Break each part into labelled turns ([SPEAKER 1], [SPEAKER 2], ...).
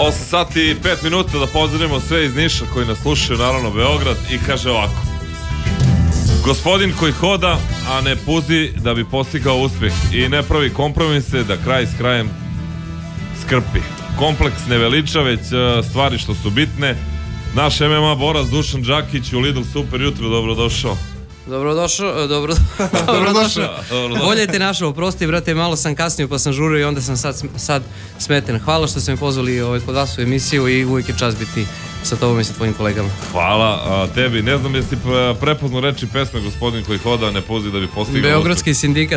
[SPEAKER 1] 8 sati i 5 minuta da pozdravimo sve iz Niša koji nas slušaju, naravno Beograd, i kaže ovako: gospodin koji hoda, a ne puzi da bi postigao uspjeh i ne pravi kompromise da kraj s krajem skrpi. Kompleks ne veliča, već stvari što su bitne. Naš MMA borac Dušan Đakić u Lidl Super jutro, dobrodošao.
[SPEAKER 2] Dobrodošao. Bolje te našao, oprosti brate, malo sam kasnio pa sam žurio i onda sam sad smeten. Hvala što ste me pozvali kod vas u emisiju i uvijek je čast biti sa tobom i sa tvojim kolegama.
[SPEAKER 1] Hvala tebi, ne znam jesi prepoznao reči pesme gospodin koji hoda, ne puzi da bi postigao.
[SPEAKER 2] Beogradski sindikat,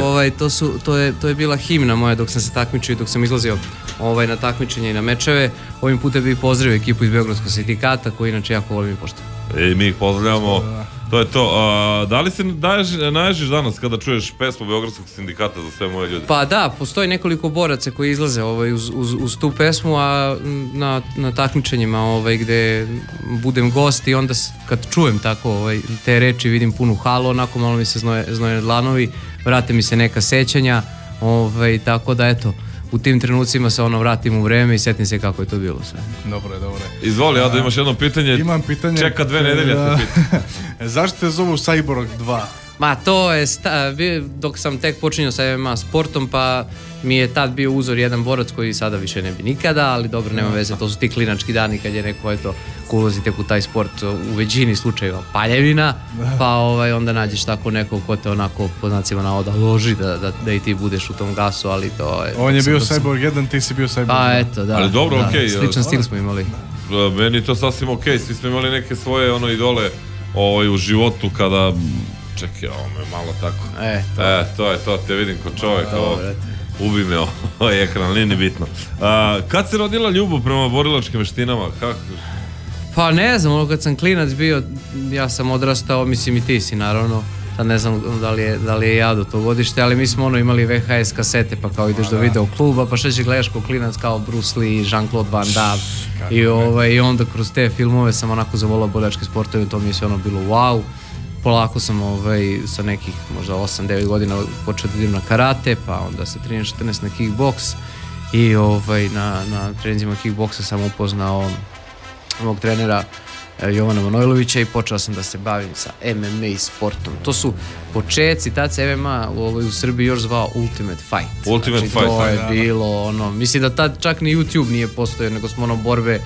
[SPEAKER 2] to je bila himna moja dok sam se takmičio i dok sam izlazio na takmičenje i na mečeve. Ovim putem bih pozdravio ekipu iz Beogradskog sindikata koji inače jako volim i poštujem.
[SPEAKER 1] I mi ih pozdravljamo. To je to. Da li se naježiš danas kada čuješ pesmu Beogradskog sindikata za sve moje ljude?
[SPEAKER 2] Pa da, postoji nekoliko boraca koji izlaze uz tu pesmu, a na takmičenjima gde budem gost i onda kad čujem tako te reči vidim punu halu, onako malo mi se znoje dlanovi, vrate mi se neka sećanja, tako da eto, u tim trenucima se vratim u vreme i setim se kako je to bilo sve.
[SPEAKER 3] Dobro je.
[SPEAKER 1] Izvoli, Ado, imaš jedno pitanje.
[SPEAKER 3] Imam pitanje.
[SPEAKER 1] Čeka 2 nedelje te pitam.
[SPEAKER 3] Zašto te zovu Cyborg 2?
[SPEAKER 2] Ma to je, dok sam tek počinio sa MMA sportom, pa mi je tad bio uzor jedan borac koji sada više ne bi nikada, ali dobro, nema veze, to su ti klinački dani kad je neko, ko ulazi tek u taj sport, u većini slučajeva paljevina, pa onda nađeš tako nekog ko te onako, po znacima navoda, loži da i ti budeš u tom gasu, ali to je...
[SPEAKER 3] On je bio Cyborg 1, ti si bio Cyborg 2.
[SPEAKER 2] Pa eto, da.
[SPEAKER 1] Ali dobro, okej.
[SPEAKER 2] Sličan stil smo imali.
[SPEAKER 1] Meni to sasvim okej, svi smo imali neke svoje idole u životu kada... Čekaj, ovo me malo tako. To je to, te vidim kod čovjeka. Ubi me ovaj ekran, nije ni bitno. Kad se rodila ljubav prema borilačkim veštinama?
[SPEAKER 2] Pa ne znam, kad sam klinac bio, ja sam odrastao, mislim i ti si naravno. Sad ne znam da li je ja do tog godište, ali mi smo imali VHS kasete, pa kao ideš do video kluba, pa šta će gledaš kao klinac kao Bruce Lee, Jean-Claude Van Damme. I onda kroz te filmove sam onako zavolao borilačke sportove, to mi je sve bilo wow. Polako sam sa nekih možda 8-9 godina počeo da idem na karate, pa onda sa 13-14 na kickboks i na treninzima kickboksa sam upoznao mog trenera Jovana Manojlovića i počeo sam da se bavim sa MMA sportom. To su početci, tad se MMA u Srbiji još zvao Ultimate Fight.
[SPEAKER 1] Ultimate Fight,
[SPEAKER 2] to je bilo mislim da tad čak ni YouTube nije postojao, nego smo borbe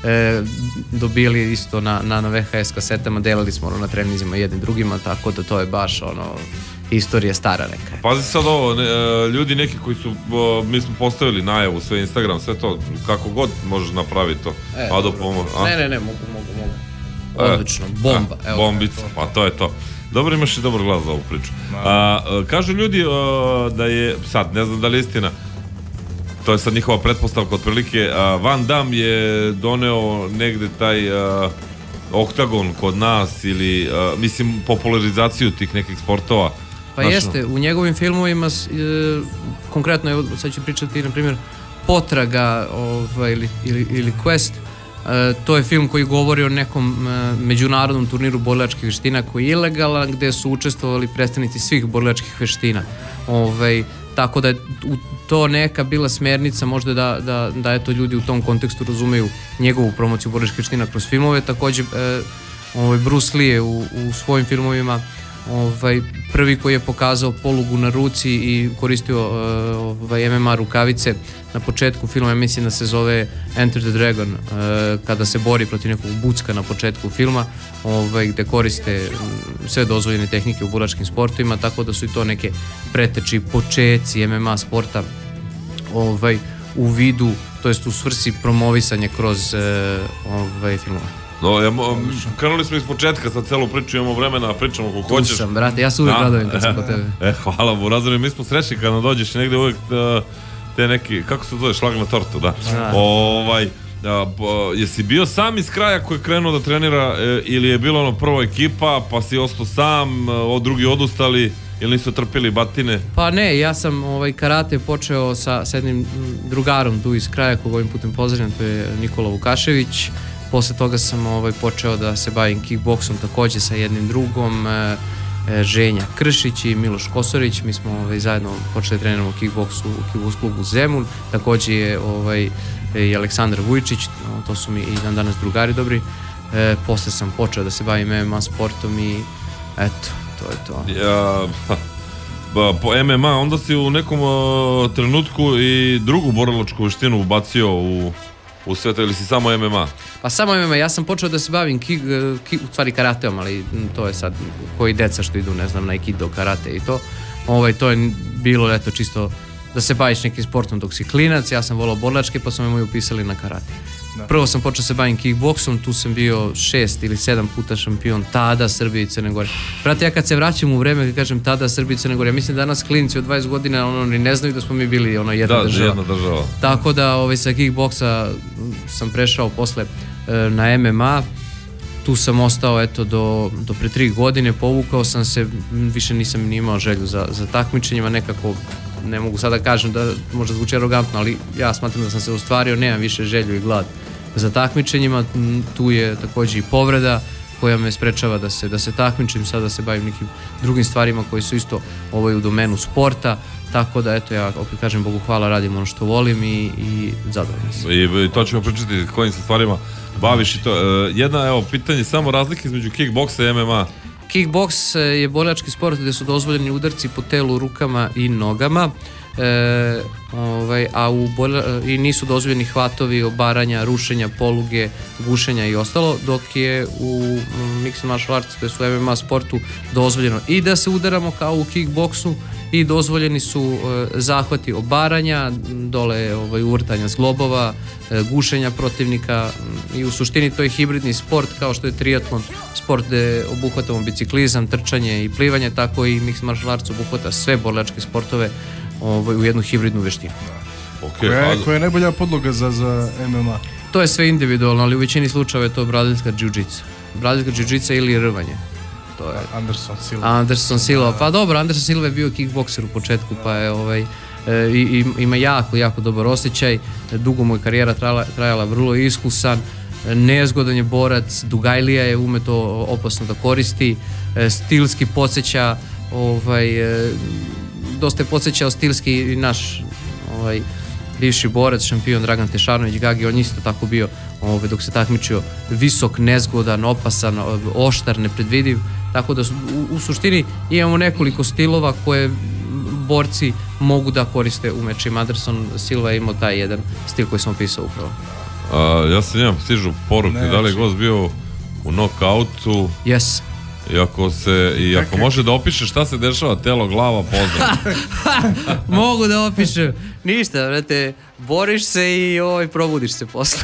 [SPEAKER 2] dobili isto na VHS kasetama, delali smo na treninzima jednim drugima, tako da to je baš istorija stara neka.
[SPEAKER 1] Pazi sad ovo, ljudi neki koji su, mi smo postavili najavu, sve Instagram, sve to, kako god možeš napraviti to. Ado pomoć.
[SPEAKER 2] Ne, mogu. Odlično, bomba.
[SPEAKER 1] Bombica, pa to je to. Dobro, imaš i dobar glas za ovu priču. Kažu ljudi da je, sad ne znam da li je istina, to je sad njihova pretpostavka otprilike, Van Damme je doneo negde taj oktagon kod nas ili, mislim, popularizaciju tih nekih sportova.
[SPEAKER 2] Pa jeste, u njegovim filmovima, konkretno, evo sad ću pričati, na primjer, Potraga ili Quest, to je film koji govori o nekom međunarodnom turniru borilačkih veština koji je ilegalan, gde su učestvovali predstavnici svih borilačkih veština. Tako da je to neka bila smjernica možda da eto ljudi u tom kontekstu razumeju njegovu promociju borilačkih veština kroz filmove. Također Bruce Lee je u svojim filmovima prvi koji je pokazao polugu na ruci i koristio MMA rukavice. Na početku filma, ja mislim da se zove Enter the Dragon, kada se bori protiv nekog bucka na početku filma, gde koriste sve dozvoljene tehnike u borilačkim sportovima, tako da su i to neke preteči počeci MMA sporta u vidu, to jest u svrsi promovisanja kroz filmove.
[SPEAKER 1] Krenuli smo iz početka, sad celu priču imamo vremena, a pričamo kako hoćeš.
[SPEAKER 2] Tu sam, brate, ja se uvijek radojem kad sam kod tebe.
[SPEAKER 1] Hvala, Burazor, mi smo srećni kada dođeš negde uvijek te neki, kako se to zove, šlag na tortu, da. Jesi bio sam iz kraja koji je krenuo da trenira ili je bilo prva ekipa, pa si ostao sam, drugi odustali ili nisu trpili batine?
[SPEAKER 2] Pa ne, ja sam karate počeo sa jednim drugarom tu iz kraja kog ovim putem pozdravljam, to je Nikola Vukašević. Posle toga sam počeo da se bavim kickboksom takođe sa jednim drugom Ženja Kršić i Miloš Kosorić. Mi smo zajedno počeli treniramo u kickboksu u klubu Zemun. Također je i Aleksandar Vujčić, to su mi i dan danas drugari dobri. Posle sam počeo da se bavim MMA sportom i eto, to je to.
[SPEAKER 1] Po MMA, onda si u nekom trenutku i drugu borilačku veštinu ubacio u sve to, ili si samo MMA?
[SPEAKER 2] Pa samo MMA, ja sam počeo da se bavim u stvari karateom, ali to je sad koji deca što idu, ne znam, na aikido, karate i to. To je bilo, eto, čisto da se baviš nekim sportom dok si klinac. Ja sam volao borilačke, pa su me moji upisali na karate. Prvo sam počeo se bavim kickboksom, tu sam bio 6 ili 7 puta šampion tada Srbije i Crne Gore. Brate, ja kad se vraćam u vreme, kad kažem tada Srbije i Crne Gore, ja mislim danas klinici od 20 godina oni ne znaju da smo mi bili jedna država. Tako da sa kickboksa sam prešao posle na MMA. Tu sam ostao do pre 3 godine, povukao sam se, više nisam ni imao želju za takmičenjima, nekako ne mogu sada kažem da možda zvuči arogantno, ali ja smatram da sam se ostvario, nemam više želju i glad za takmičenjima. Tu je također i povreda koja me sprečava da se takmičim, sada se bavim nekim drugim stvarima koji su isto u domenu sporta, tako da eto ja opet kažem Bogu hvala, radim ono što volim i zadovoljno sam.
[SPEAKER 1] I to ćemo pričati kojim se stvarima baviš i to. Jedno pitanje, samo razlike između kickboksa i MMA.
[SPEAKER 2] Kickboks je borilački sport gdje su dozvoljeni udarci po telu, rukama i nogama, i nisu dozvoljeni hvatovi, obaranja, rušenja, poluge, gušenja i ostalo, dok je u mixed martial arts, to je u MMA sportu, dozvoljeno i da se udaramo kao u kickboksu i dozvoljeni su zahvati obaranja, dole uvrtanja zglobova, gušenja protivnika i u suštini to je hibridni sport kao što je triatlon, sport gde obuhvatamo biciklizam, trčanje i plivanje, tako i mixed martial arts obuhvata sve borilačke sportove u jednu hibridnu veštinu.
[SPEAKER 3] Koja je najbolja podloga za MMA?
[SPEAKER 2] To je sve individualno, ali u većini slučajeva je to brazilska jiu-jitsu ili rvanje. Anderson Silva. Pa dobro, Anderson Silva je bio kickbokser u početku, pa je ima jako dobar osjećaj. Dugo mu je karijera trajala, vrlo iskusan, nezgodan je borac, Dugajlija je ume to opasno da koristi, stilski podsjeća, dosta je podsjećao stilski i naš bivši borac, šampion Dragan Tešanović Gagi, on isto tako bio dok se takmičio, visok, nezgodan, opasan, oštar, nepredvidiv, tako da u suštini imamo nekoliko stilova koje borci mogu da koriste u mečima. Anderson Silva je imao taj jedan stil koji sam opisao upravo.
[SPEAKER 1] Ja se njemam, stižu poruke, da li je gost bio u knockoutu?
[SPEAKER 2] Yes.
[SPEAKER 1] I ako može da opiše šta se dešava, telo, glava, pozdrav.
[SPEAKER 2] Mogu da opišem. Ništa, brate, boriš se i probudiš se posle.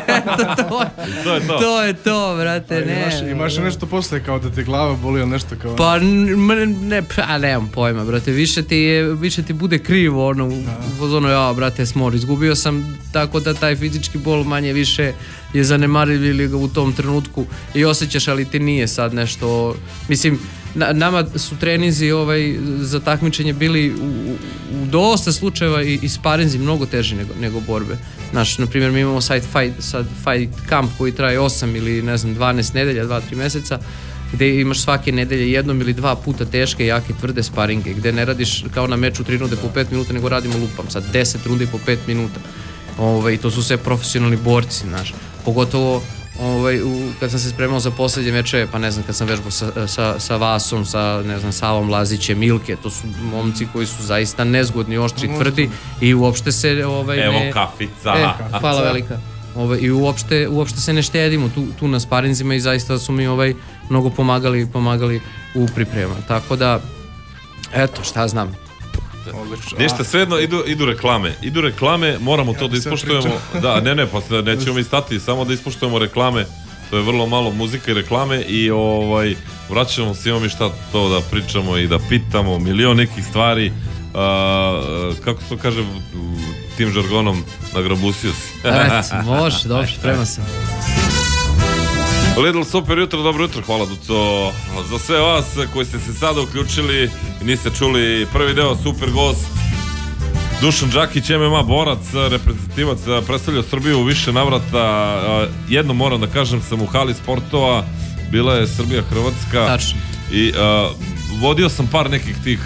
[SPEAKER 2] To je to, brate, ne.
[SPEAKER 3] Imaš nešto posle, kao da te glava boli ili nešto kao...
[SPEAKER 2] Pa, nemam pojma, brate, više ti bude krivo, brate, izgubio sam, tako da taj fizički bol manje više je zanemariv ili ga u tom trenutku i osjećaš, ali ti nije sad nešto, mislim, nama su treninzi za takmičenje bili u dosta slučajeva i sparinzi mnogo teži nego borbe. Na primjer, mi imamo sad fight camp koji traje 8 ili 12 nedelja, 2-3 meseca, gde imaš svake nedelje jednom ili 2 puta teške, jake, tvrde sparinge, gde ne radiš kao na meču 3 runde po 5 minuta, nego radimo lupam, sad 10 rundi po 5 minuta. I to su sve profesionalni borci, pogotovo kad sam se spremao za posljednje mečeve, pa ne znam, kad sam vežbao sa Vasom, sa Savom Lazićem, Milke, to su momci koji su zaista nezgodni, oštri, tvrdi i uopšte se
[SPEAKER 1] Evo kafica.
[SPEAKER 2] Hvala velika. I uopšte se ne štedimo tu na sparinzima i zaista su mi mnogo pomagali u pripremama. Tako da, eto, šta znam.
[SPEAKER 1] Ništa, svejedno idu reklame, moramo to da ispoštujemo. Da, pa nećemo mi stati, samo da ispoštujemo reklame. To je vrlo malo muzika i reklame i vraćamo se, imamo mi šta to da pričamo i da pitamo, milion nekih stvari. Kako se to kaže tim žargonom, nagrabusio si.
[SPEAKER 2] Eto, može, dobro, sprema sam.
[SPEAKER 1] Lidl, super jutro, dobro jutro, hvala Duco. Za sve vas koji ste se sada uključili i niste čuli prvi deo, super gost Dušan Đakić, MMA borac, reprezentativac, predstavljao Srbiju u više navrata. Jednom moram da kažem, sam u hali sportova, bila je Srbija-Hrvatska.
[SPEAKER 2] Tačno.
[SPEAKER 1] I vodio sam par nekih tih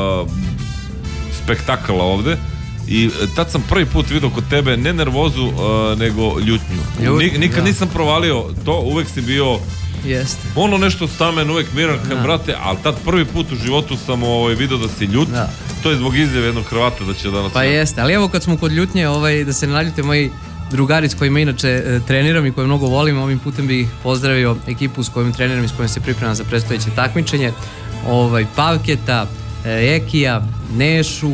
[SPEAKER 1] spektakala ovde i tad sam prvi put vidio kod tebe ne nervozu, nego ljutnju. Nikad nisam provalio to, uvek si bio ono nešto stamen, uvek miran, brate, ali tad prvi put u životu sam vidio da si ljut. To je zbog izjave jednog Hrvata da će danas...
[SPEAKER 2] Pa jeste, ali evo kad smo kod ljutnje, da se ne naljute moji drugari s kojima inače treniram i koje mnogo volim, ovim putem bih pozdravio ekipu s kojim treniram i s kojim se pripremam za predstojeće takmičenje, Pavketa, Ekija, Nešu,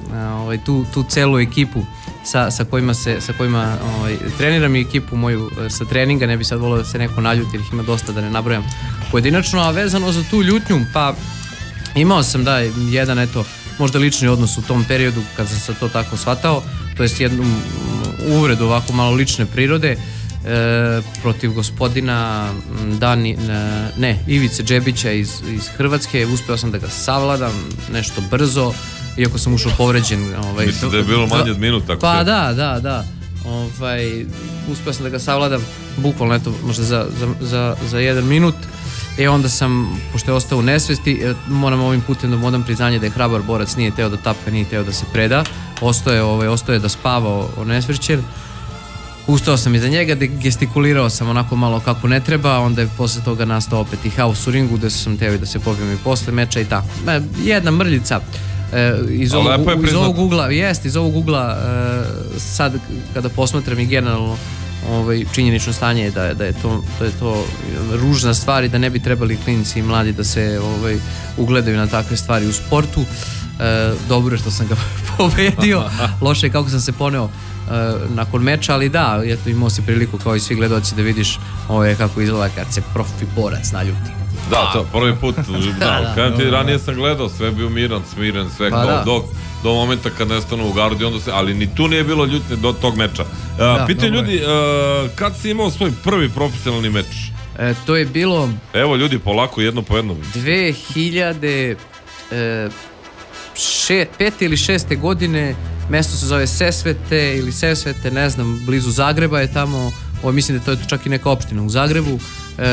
[SPEAKER 2] tu celu ekipu sa kojima treniram i ekipu moju sa treninga. Ne bi sad volio da se neko naljuti jer ih ima dosta, da ne nabrojam pojedinačno, a vezano za tu ljutnju, pa imao sam jedan možda lični odnos u tom periodu kad sam se to tako shvatao, to jest jednu uvredu ovako malo lične prirode protiv gospodina Ivice Džebića iz Hrvatske. Uspeo sam da ga savladam nešto brzo, iako sam ušao povređen.
[SPEAKER 1] Mislim da je bilo manje od minut, tako
[SPEAKER 2] pa da. Uspeo sam da ga savladam bukvalno možda za 1 minut. Onda sam, pošto je ostao u nesvesti, moram ovim putem da mu odam priznanje da je hrabar borac, nije teo da tapka, nije teo da se preda, ostao je da spava onesvrćen. Ustao sam iza njega, gestikulirao sam onako malo kako ne treba, onda je posle toga nastao opet i haos u ringu, gde sam teo i da se pobijem i posle meča i tako. Jedna mrljica iz ovog ugla, sad kada posmatram i generalno činjenično stanje je da je to ružna stvar i da ne bi trebali klinici i mladi da se ugledaju na takve stvari u sportu. Dobro je što sam ga pobedio, loše je kako sam se poneo nakon meča, ali da, imao si priliku kao i svi gledaoci da vidiš kako izgleda kad se profi borac naljuti.
[SPEAKER 1] Da, to prvi put, kada ti ranije sam gledao, sve bio miran, smiren, sve do momenta kad nestanu u gardi, ali ni tu nije bilo ljutnje do tog meča. Pitaju ljudi, kad si imao svoj prvi profesionalni meč?
[SPEAKER 2] To je bilo...
[SPEAKER 1] Evo ljudi, polako, jedno po jednom.
[SPEAKER 2] 2005. ili 6. godine, mesto se zove Sesvete ili Sesvete, ne znam, blizu Zagreba je tamo, mislim da to je čak i neka opština u Zagrebu,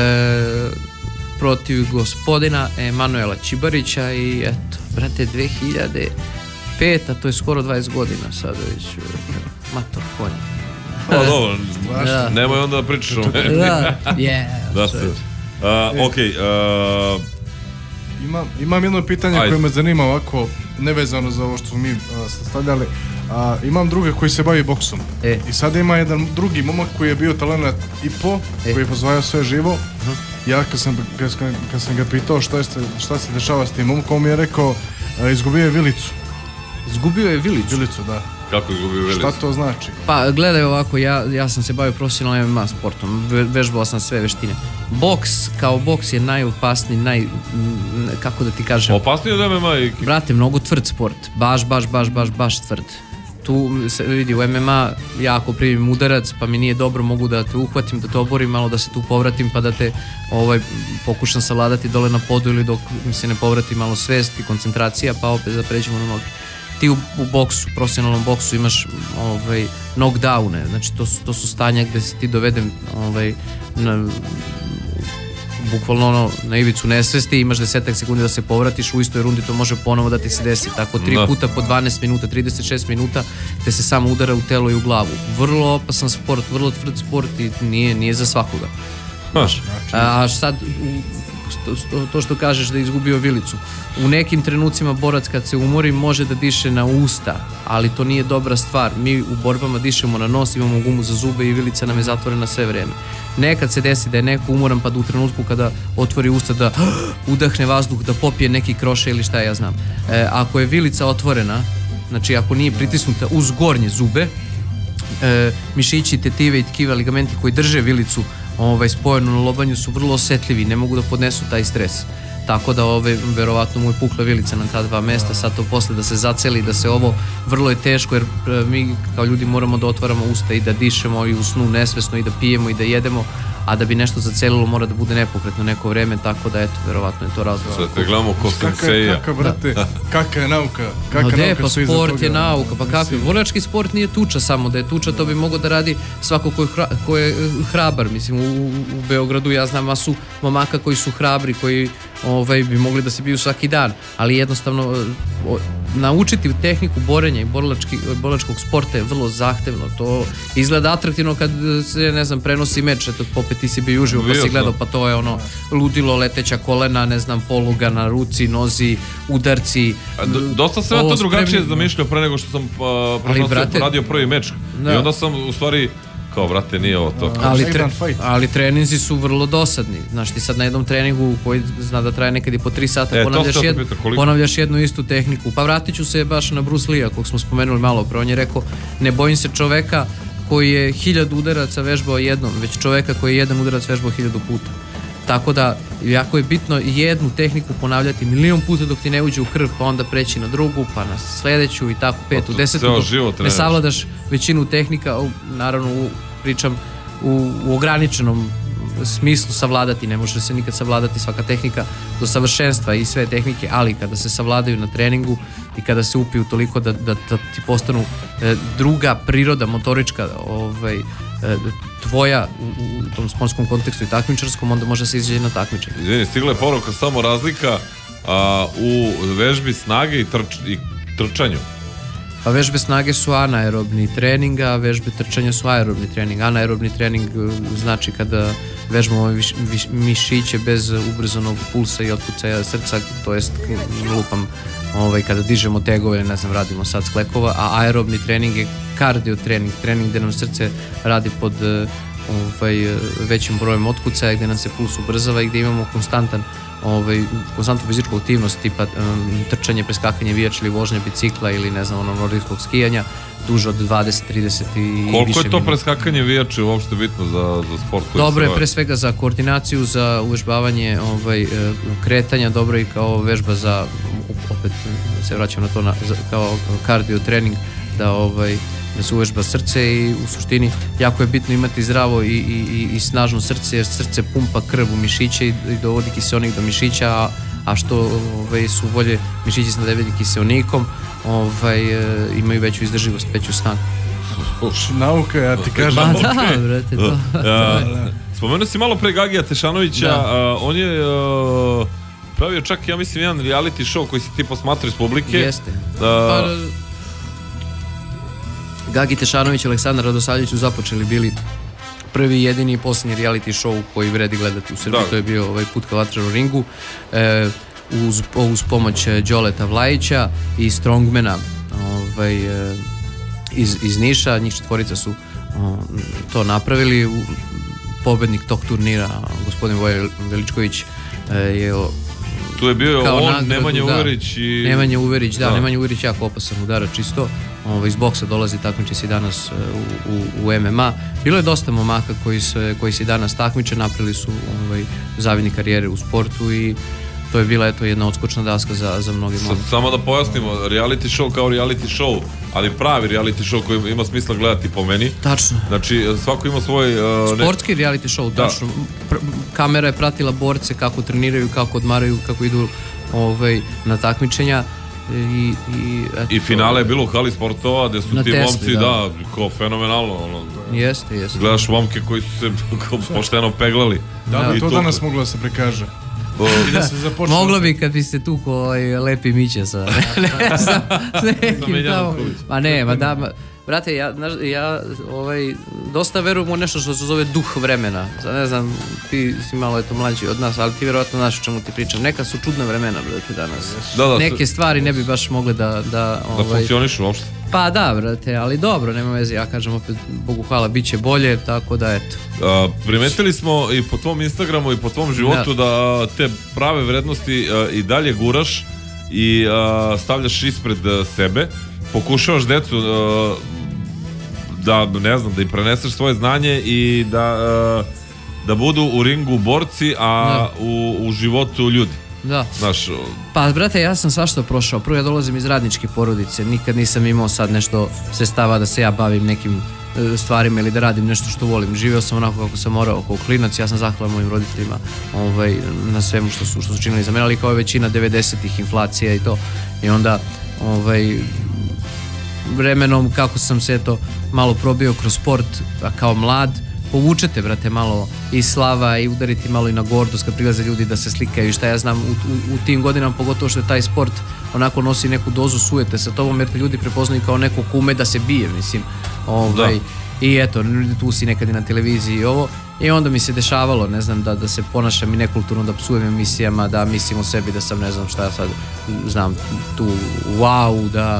[SPEAKER 2] protiv gospodina Emanuela Čibarića i eto, brate, 2005, a to je skoro 20 godina sada već, mator konja.
[SPEAKER 1] Dobro, nemoj onda da pričaš o meni. Da se. Okej.
[SPEAKER 3] Imam jedno pitanje koje me zanima ovako, nevezano za ovo što smo mi sastavljali. Imam druga koji se bavi boksom i sada ima jedan drugi momak koji je bio talenat IPO, koji je pozvajao sve živo. Ja kad sam ga pitao šta se dešava s tim momkom, mi je rekao izgubio je vilicu.
[SPEAKER 2] Izgubio je vilicu?
[SPEAKER 3] Vilicu, da.
[SPEAKER 1] Kako izgubio vilicu?
[SPEAKER 3] Šta to znači?
[SPEAKER 2] Pa gledaj ovako, ja sam se bavio profesionalno MMA sportom, vežbao sam sve veštine. Boks, kao boks je najopasniji, kako da ti kažem...
[SPEAKER 1] Opasniji od MMA?
[SPEAKER 2] Brate, mnogo tvrd sport, baš tvrd. Tu se vidi, u MMA ja ako primim udarac pa mi nije dobro, mogu da te uhvatim, da te oborim, malo da se tu povratim pa da te pokušam savladati dole na podu ili dok mi se ne povrati malo svest i koncentracija pa opet da pređemo na noge. Ti u boksu, profesionalnom boksu imaš knockdowne, znači to su stanja gde se ti doveden bukvalno na ivicu nesvesti, imaš 10 sekundi da se povratiš, u istoj rundi to može ponovo da ti se desi, tako 3 puta po 12 minuta, 36 minuta, te se samo udara u telo i u glavu. Vrlo opasan sport, vrlo tvrd sport i nije za svakoga. A sad, to što kažeš da je izgubio vilicu, u nekim trenucima borac kad se umori može da diše na usta, ali to nije dobra stvar. Mi u borbama dišemo na nos, imamo gumu za zube i vilica nam je zatvorena sve vreme. Nekad se desi da je neko umoran pa da u trenutku kada otvori usta da udahne vazduh, da popije neki kroše ili šta ja znam. Ako je vilica otvorena, znači ako nije pritisnuta uz gornje zube, mišići, tetive i tkiva, ligamenti koji drže vilicu spojenu na lobanju su vrlo osetljivi, ne mogu da podnesu taj stres. Tako da verovatno mu je pukla vilica na ta 2 mesta, sad to posle da se zaceli, da se vrlo je teško jer mi kao ljudi moramo da otvaramo usta i da dišemo i u snu nesvesno i da pijemo i da jedemo, a da bi nešto zacelilo mora da bude nepokretno neko vreme, tako da eto, verovatno je to razlog.
[SPEAKER 1] Sve te gledamo ko senseja.
[SPEAKER 3] Kaka, brate, kaka je nauka?
[SPEAKER 2] Pa sport je nauka, pa kako? Borilački sport nije tuča samo, da je tuča to bi mogao da radi svako ko je hrabar, mislim, u Beogradu ja znam masu momaka koji su hrabri, koji bi mogli da se biju svaki dan, ali jednostavno naučiti tehniku borenja i borilačkog sporta je vrlo zahtevno. To izgleda atraktivno kad se, ne znam, prenosi meč, eto, popet ti si bio uživo pa si gledao, pa to je ono ludilo, leteća kolena, ne znam, poluga na ruci, nozi, udarci.
[SPEAKER 1] Dosta sam ja to drugačije zamišljao pre nego što sam radio prvi meč. I onda sam u stvari kao, brate, nije ovo to.
[SPEAKER 2] Ali treninzi su vrlo dosadni. Znaš, ti sad na jednom treningu koji zna da traje nekad i po 3 sata ponavljaš jednu istu tehniku. Pa vratit ću se baš na Bruce Lee-a, kog smo spomenuli malo pre. On je rekao, ne bojim se čoveka koji je 1000 udaraca vežbao jednom, već čoveka koji je jedan udarac vežbao 1000 puta. Tako da, jako je bitno jednu tehniku ponavljati 1.000.000 puta dok ti ne uđe u krv, pa onda preći na drugu, pa na sledeću i tako 5. u 10. dok ne savladaš većinu tehnika, naravno pričam u ograničenom smislu savladati, ne može se nikad savladati svaka tehnika do savršenstva i sve tehnike, ali kada se savladaju na treningu i kada se upiju toliko da ti postanu druga priroda motorička tvoja u tom sportskom kontekstu i takmičarskom, onda može se izaći na takmičenje.
[SPEAKER 1] Izvini, stigla je poruka, samo razlika u vežbi snage i trčanju.
[SPEAKER 2] Pa vežbe snage su anaerobni trening, a vežbe trčanja su aerobni trening. Anaerobni trening znači kada vežbamo mišiće bez ubrzanog pulsa i otkucaja srca, to jest lupam kada dižemo tegove, ne znam, radimo sad sklekova, a aerobni trening je kardio trening, trening gde nam srce radi pod većim brojem otkucaja, gde nam se puls ubrzava i gde imamo konstantnu fizičku aktivnost, tipa trčanje, preskakanje vijač ili vožnja bicikla ili, ne znam, nordijskog skijanja, duže od 20, 30 i više.
[SPEAKER 1] Koliko je to preskakanje vijače uopšte bitno za sport?
[SPEAKER 2] Dobro je pre svega za koordinaciju, za uvežbavanje kretanja, dobro je kao vežba za, opet se vraćam na to, kao kardio trening, da se uvežba srce i u suštini jako je bitno imati zdravo i snažno srce, jer srce pumpa krv u mišiće i dovodi kiseonik do mišića, a što su bolje mišići snadebljeni kiseonikom, imaju veću izdrživost, veću snagu.
[SPEAKER 3] Nauka, ja ti kažem.
[SPEAKER 2] Pa da, brate, to.
[SPEAKER 1] Spomenuo si malo pre Gagija Tešanovića, on je pravio čak, ja mislim, jedan reality show koji si ti posmatrao iz publike.
[SPEAKER 2] Jeste. Gagi Tešanović i Aleksandar Radosavljević su započeli bili prvi, jedini i posljednji reality show koji vredi gledati u Srbiji. To je bio Put ka vatrenom ringu uz pomoć Đoleta Vlajića i Strongmana iz Niša. Njih 4 su to napravili. Pobednik tog turnira, gospodin Voja Veličković, je
[SPEAKER 1] tu je bio on, Nemanja Uverić i...
[SPEAKER 2] Nemanja Uverić, da, Nemanja Uverić jako opasan udarač isto. Iz boksa dolazi, takmiči se i danas u MMA. Bilo je dosta momaka koji se danas takmiče, napravili su zavidni karijere u sportu i to je bila jedna odskočna daska za mnogi momaka.
[SPEAKER 1] Samo da pojasnimo, reality show kao reality show, ali pravi reality show koji ima smisla gledati po meni.
[SPEAKER 2] Tačno.
[SPEAKER 1] Znači, svako ima svoj...
[SPEAKER 2] Sportski reality show, tačno. Kamera je pratila borce kako treniraju, kako odmaraju, kako idu na takmičenja.
[SPEAKER 1] I finale je bilo u hali sportova gde su ti momci, da, kao fenomenalno.
[SPEAKER 2] Jeste.
[SPEAKER 1] Gledaš momke koji su se pošteno peglali.
[SPEAKER 3] Da, to danas moglo da se prikaže.
[SPEAKER 2] Moglo bi kad bi se tu lepi miće sa nekim tamo. Ma ne, brate, ja dosta verujem u nešto što se zove duh vremena. Ne znam, ti si malo mlađi od nas, ali ti verovatno znaš o čemu ti pričam. Neka su čudna vremena, brate, danas. Neke stvari ne bi baš mogle da
[SPEAKER 1] funkcionišu uopšte.
[SPEAKER 2] Pa da, brate, ali dobro, nema veze, ja kažem opet, Bogu hvala, bit će bolje, tako da eto.
[SPEAKER 1] Primetili smo i po tvom Instagramu i po tvom životu da te prave vrednosti i dalje guraš i stavljaš ispred sebe. Pokušavaš decu da, ne znam, da im preneseš svoje znanje i da budu u ringu borci, a u životu ljudi.
[SPEAKER 2] Da. Pa, brate, ja sam svašta prošao. Prvo, ja dolazim iz radničke porodice. Nikad nisam imao sad nešto sredstava da se ja bavim nekim stvarima ili da radim nešto što volim. Živeo sam onako kako sam morao kao klinac, ja sam zahvalan mojim roditeljima na svemu što su činili za mene, ali kao je većina 90-ih, inflacija i to. I onda vremenom kako sam se malo probio kroz sport, a kao mlad, povučete, brate, malo i slava i udariti malo i na gordost kad prilaze ljudi da se slikaju i šta ja znam u tim godinama, pogotovo što je taj sport onako nosi neku dozu sujete sa tobom jer te ljudi prepoznaju kao neko kume da se bije, mislim. I eto, tu si nekad i na televiziji i ovo. I onda mi se dešavalo, ne znam, da se ponašam i nekulturno, da psujem emisijama, da mislim o sebi da sam, ne znam šta ja sad znam, tu wow, da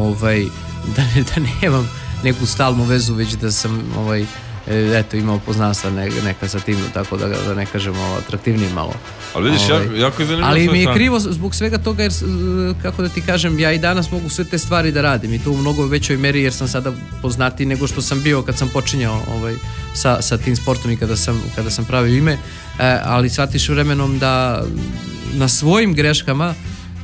[SPEAKER 2] nemam neku stalnu vezu, već da sam imao poznanstva neka sa tim, tako da ne kažem atraktivniji malo.
[SPEAKER 1] Ali vidiš, jako je zanimljivo.
[SPEAKER 2] Ali mi je krivo zbog svega toga jer, kako da ti kažem, ja i danas mogu sve te stvari da radim i to u mnogo većoj meri jer sam sada poznatiji nego što sam bio kad sam počinjao sa tim sportom i kada sam pravio ime, ali shvatiš vremenom da na svojim greškama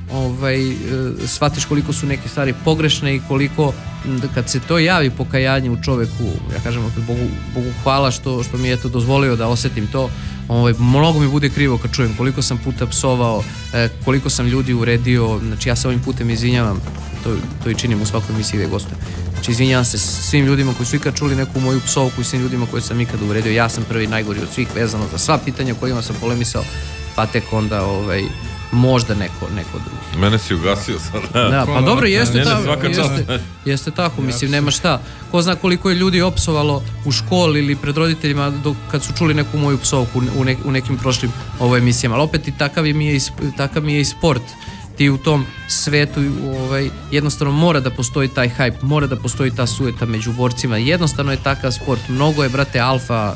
[SPEAKER 2] shvatiš koliko su neke stvari pogrešne i koliko kad se to javi pokajanje u čoveku, ja kažem opet Bogu hvala što mi je to dozvolio da osetim to, mnogo mi bude krivo kad čujem koliko sam puta psovao, koliko sam ljudi uredio, znači ja se ovim putem izvinjavam, to i činim u svakoj emisiji gde gostujem, znači izvinjavam se svim ljudima koji su ikad čuli neku moju psovku i svim ljudima koje sam ikad uredio, ja sam prvi najgori od svih vezano za sva pitanja kojima sam polemisao, pa tek onda možda neko drugi.
[SPEAKER 1] Mene si ugasio sad.
[SPEAKER 2] Da, pa dobro, jeste tako, mislim, nema šta. Ko zna koliko je ljudi opsovalo u školi ili pred roditeljima kad su čuli neku moju psovku u nekim prošlim emisijama, ali opet i takav mi je i sport. Ti u tom svetu jednostavno mora da postoji taj hype, mora da postoji ta sujeta među borcima, jednostavno je takav sport, mnogo je, brate, alfa,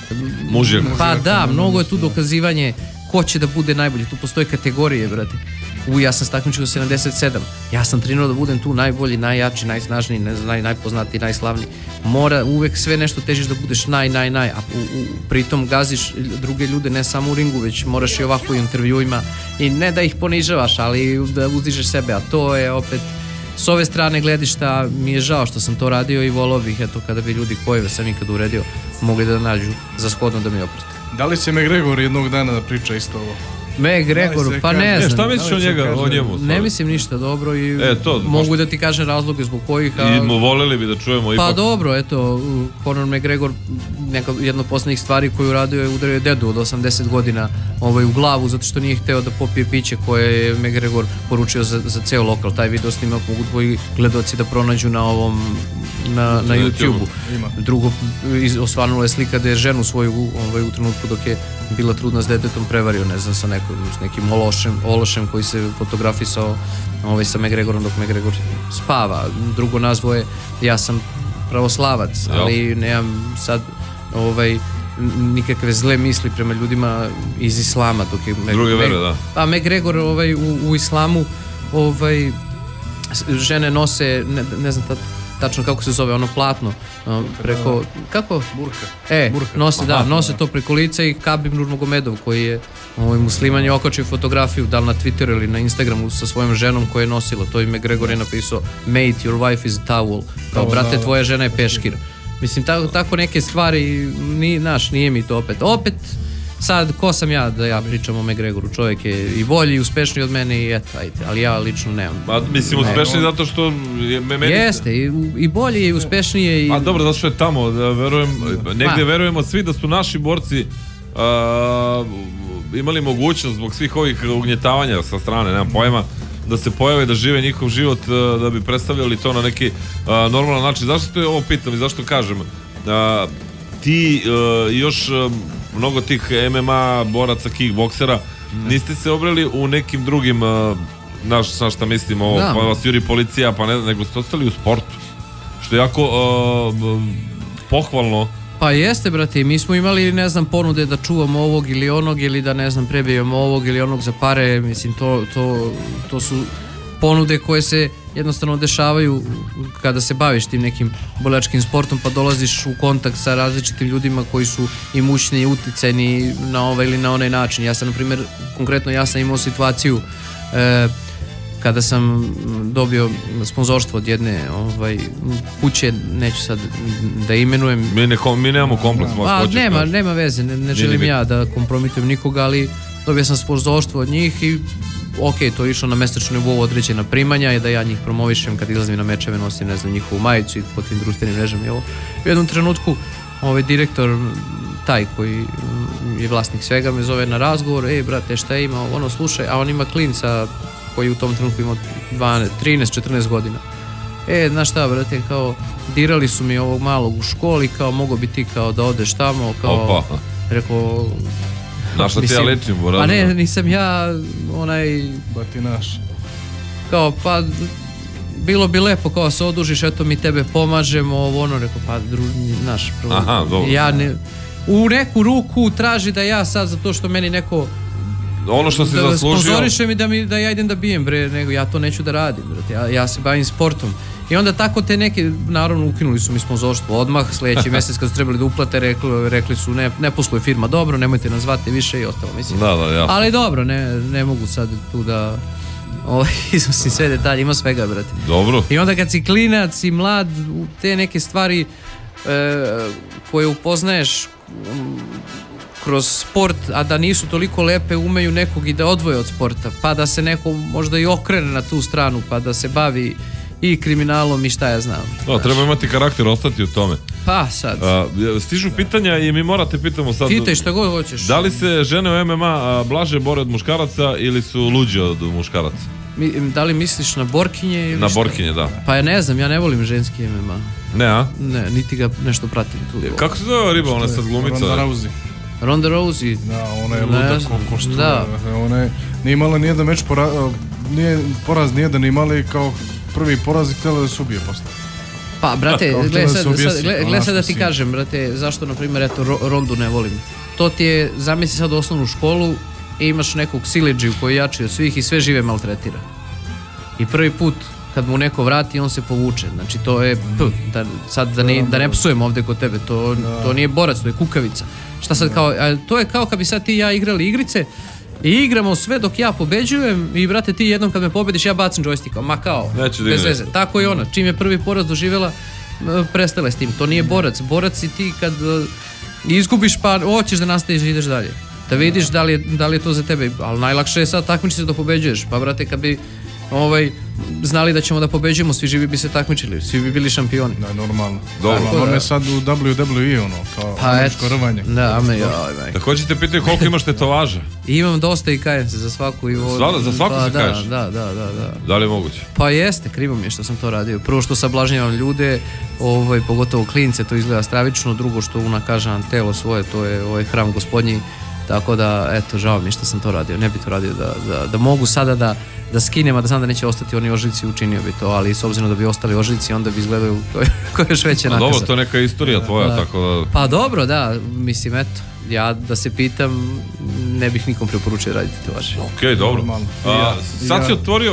[SPEAKER 2] pa da, mnogo je tu dokazivanje ko će da bude najbolji, tu postoje kategorije, brate. Ja sam takmičio do 77, ja sam trenirao da budem tu najbolji, najjači, najsnažniji, najpoznatiji, najslavniji. Mora uvek sve nešto težiš da budeš a pritom gaziš druge ljude ne samo u ringu, već moraš i ovako i u intervjuima i ne da ih ponižavaš, ali da uzdižeš sebe, a to je opet s ove strane gledišta mi je žao što sam to radio i volao bih, eto, kada bi ljudi koje sam ikad uredio mogli da nađu za shodno da mi oproste.
[SPEAKER 3] Da li će McGregor jednog dana da priča isto ovo?
[SPEAKER 2] McGregor, pa ne znam.
[SPEAKER 1] Šta misliš o njemu?
[SPEAKER 2] Ne mislim ništa dobro i mogu da ti kažem razloge zbog kojih...
[SPEAKER 1] I voljeli bi da čujemo ipak...
[SPEAKER 2] Pa dobro, eto, Conor McGregor, jedna od posljednjih stvari koju uradio je udario dedu od 80 godina u glavu, zato što nije hteo da popije piće koje je McGregor poručio za ceo lokal. Taj video snimak mogu tvoji gledaoci da pronađu na na YouTube-u. Drugo, osvanula je slika da je ženu svoju u trenutku dok je bila trudna s detetom prevario, ne znam, sa nekim ološem koji se fotografisao sa McGregorom dok McGregor spava. Drugo nazvo je ja sam pravoslavac, ali nemam sad nikakve zle misli prema ljudima iz islama.
[SPEAKER 1] Druge vere, da.
[SPEAKER 2] A McGregor u islamu žene nose, ne znam tačno kako se zove, ono platno preko, kako? Burka. Nose to preko lica i Khabib Nurmagomedov koji je musliman je okačio fotografiju da li na Twitteru ili na Instagramu sa svojom ženom koja je nosila to i McGregor je napisao mate, your wife is a towel, kao brate tvoja žena je peškir. Mislim, tako neke stvari, nije mi to opet sad, ko sam ja da ja pričam o McGregoru, čovjek je i bolji i uspešniji od mene i eto, ali ja lično nemam.
[SPEAKER 1] Pa mislim uspešniji zato što meni...
[SPEAKER 2] Jeste, i bolji i uspešniji.
[SPEAKER 1] A dobro, zato što je tamo, negdje verujemo svi da su naši borci imali mogućnost zbog svih ovih ugnjetavanja sa strane, nemam pojma, da se pojave, da žive njihov život, da bi predstavljali to na neki normalan način. Zašto te ovo pitam i zašto kažem? Ti još mnogo tih MMA boraca, kickboksera, niste se obrali u nekim drugim, znaš šta mislim, pa vas juri policija, pa ne znam, nego ste ostali u sportu, što je jako pohvalno.
[SPEAKER 2] Pa jeste, brate, mi smo imali, ne znam, ponude da čuvamo ovog ili onog, ili da, ne znam, prebijemo ovog ili onog za pare, mislim, to su ponude koje se jednostavno dešavaju kada se baviš tim nekim borilačkim sportom, pa dolaziš u kontakt sa različitim ljudima koji su imućni i uticajni na ovaj ili na onaj način. Ja sam, na primjer, konkretno ja sam imao situaciju kada sam dobio sponzorstvo od jedne kuće, neću sad da imenujem.
[SPEAKER 1] Mi nemamo kompleks.
[SPEAKER 2] Nema veze, ne želim ja da kompromitujem nikoga, ali dobio sam sponzorstvo od njih i ok, to je išlo na mesečnom nivou određena primanja i da ja njih promovišem kad izlazim na mečeve, nosim, ne znam, njihovu majicu i po tim društvenim mrežama. U jednom trenutku direktor, taj koji je vlasnik svega, me zove na razgovor, brate, šta ima, slušaj, a on ima klinca koji u tom trenutku imao 13-14 godina. Znaš šta, brate, kao, dirali su mi ovog malog u školi, kao, mogo bi ti kao da odeš tamo, kao, rekao,
[SPEAKER 1] na šta ti ja ličim, Boraz?
[SPEAKER 2] Pa ne, nisam ja,
[SPEAKER 3] batinaš.
[SPEAKER 2] Kao, pa, bilo bi lepo, kao, se odužiš, eto, mi tebe pomažemo, rekao, pa, znaš, prvo,
[SPEAKER 1] aha, dobro.
[SPEAKER 2] Ja ne, u neku ruku traži da ja sad, zato što meni neko
[SPEAKER 1] ono što si zaslužio,
[SPEAKER 2] sponzoriše mi da ja idem da bijem, bre, nego ja to neću da radim, brate, ja se bavim sportom. I onda tako te neke, naravno, ukinuli su mi sponzorstvo odmah, sljedeći mjesec kad su trebali da uplate, rekli su ne posluje firma dobro, nemojte nas zvati više i ostalo, mislim.
[SPEAKER 1] Da, jasno.
[SPEAKER 2] Ali dobro, ne mogu sad tu da iznosim sve detalje, ima svega, brate.
[SPEAKER 1] Dobro.
[SPEAKER 2] I onda kad si klinac i mlad, te neke stvari koje upoznaješ kroz sport, a da nisu toliko lepe, umeju nekog i da odvoje od sporta, pa da se neko možda i okrene na tu stranu, pa da se bavi i kriminalom i šta ja znam.
[SPEAKER 1] Da, treba imati karakter, ostati u tome.
[SPEAKER 2] Pa sad.
[SPEAKER 1] Stižu pitanja i mi morate pitamo sad.
[SPEAKER 2] Pitaj šta god hoćeš.
[SPEAKER 1] Da li se žene u MMA blaže bore od muškaraca ili su luđe od muškaraca?
[SPEAKER 2] Da li misliš na borkinje ili
[SPEAKER 1] na borkinje, da.
[SPEAKER 2] Pa ja ne znam, ja ne volim ženski MMA.
[SPEAKER 1] Ne, a?
[SPEAKER 2] Ne, niti ga nešto pratim tu.
[SPEAKER 1] Kako se zove riba, ona je sad glumica?
[SPEAKER 3] Ronda
[SPEAKER 2] Rousey.
[SPEAKER 3] Da, ona je luda ko što. Da. Ona je, nije imala nijedan meč poraz nijedan nije imali, kao prvi poraz i htjela da se ubije posle.
[SPEAKER 2] Pa, brate, gledaj sad da ti kažem, brate, zašto, na primjer, eto, Rondu ne volim. To ti je, zamisli sad osnovnu školu i imaš nekog siledžiju koji je jači od svih i sve žive maltretira. I prvi put kad mu neko vrati, on se povuče. Znači, to je, sad da ne psujem ovdje kod tebe, to nije borac, to je kukavica. Šta sad kao, to je kao kad bi sad ti i ja igrali igrice i igramo sve dok ja pobeđujem i, brate, ti jednom kad me pobediš, ja bacim džojstika. Ma kao, bez veze. Tako i ona. Čim je prvi poraz doživjela, prestala je s tim. To nije borac. Borac si ti kad izgubiš, pa hoćeš da nastaviš i ideš dalje. Da vidiš da li je to za tebe. Ali najlakše je sad takmičiti se da pobeđuješ. Pa, brate, kad bi znali da ćemo da pobeđujemo, svi živi bi se takmičili, svi bi bili šampioni.
[SPEAKER 3] Da, normalno. Dobro. On je sad u WWE, kao američko rvanje.
[SPEAKER 2] Da,
[SPEAKER 1] da hoćete pitati koliko imaš tetovaža?
[SPEAKER 2] Imam dosta i kajem se za svaku.
[SPEAKER 1] Za svaku se kaješ?
[SPEAKER 2] Da.
[SPEAKER 1] Da li je moguće?
[SPEAKER 2] Pa jeste, krivo mi je što sam to radio. Prvo što sablažnjavam ljude, pogotovo klince, to izgleda stravično. Drugo što unakažam telo svoje, to je hram gospodnji. Tako da, eto, žao mi je što sam to radio. Ne bi to radio da mogu sada da skinem, a da znam da neće ostati oni ožiljci, učinio bi to, ali s obzirom da bi ostali ožiljci, onda bi izgledaju koje još veće nakaza.
[SPEAKER 1] Dobro, to je neka istorija tvoja, tako da...
[SPEAKER 2] Pa dobro, da, mislim, eto, ja da se pitam, ne bih nikom preporučio raditi tetovaže.
[SPEAKER 1] Okej, dobro. Sad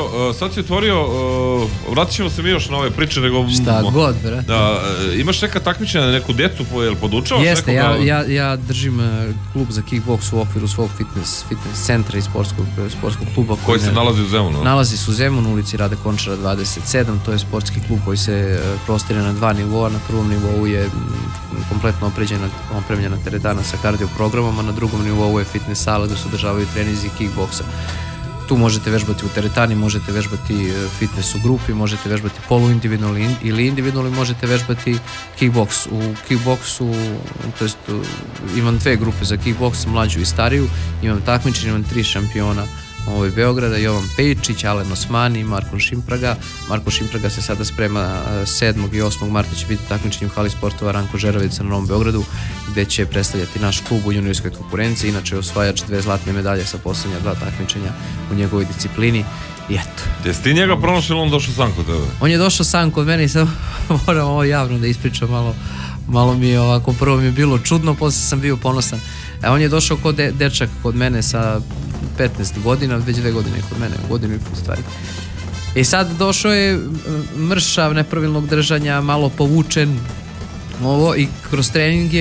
[SPEAKER 1] si otvorio, vratit ćemo se mi još na ove priče, nego...
[SPEAKER 2] Šta god, bre.
[SPEAKER 1] Imaš neka takmičenja na neku djecu, jel podučavaš?
[SPEAKER 2] Jeste, ja držim klub za kickboks u okviru svog fitness centra i sportskog kluba.
[SPEAKER 1] Koji se nalazi u Zemunu?
[SPEAKER 2] Nalazi se u Zemunu, u ulici Rade Končara 27, to je sportski klub koji se prostire na 2 nivoa, na prvom nivou je kompletno opremljena teretana sa kardio programom, a na drugom nivou je fitness sala gdje se održavaju trenizi kickboksa. Tu možete vežbati u teretani, možete vežbati fitness u grupi, možete vežbati poluindividualno ili individualno, možete vežbati kickboks. U kickboksu, to jest imam 2 grupe za kickboks, mlađu i stariju, imam takmičenje, imam 3 šampiona Beograda, Jovan Pejičić, Alen Osmani i Marko Šimpraga. Marko Šimpraga se sada sprema 7. i 8. marta će biti takmičenje u hali sportova Ranko Žerovica na Novom Beogradu, gdje će predstavljati naš klub u juniorskoj konkurenciji, inače je osvajač 2 zlatne medalje sa posljednja 2 takmičenja u njegovoj disciplini. I eto.
[SPEAKER 1] Jesi ti njega pronašao ili on došao sam kod tebe?
[SPEAKER 2] On je došao sam kod mene i sad moram ovo javno da ispričam malo mi je ovako, prvo mi je bilo čudno, poslije sam bio ponosan. On je došao kod dečak kod mene sa 15 godina, već 2 godine kod mene, godinu i pol stvari. I sad došao je mršav, nepravilnog držanja, malo povučen i kroz trening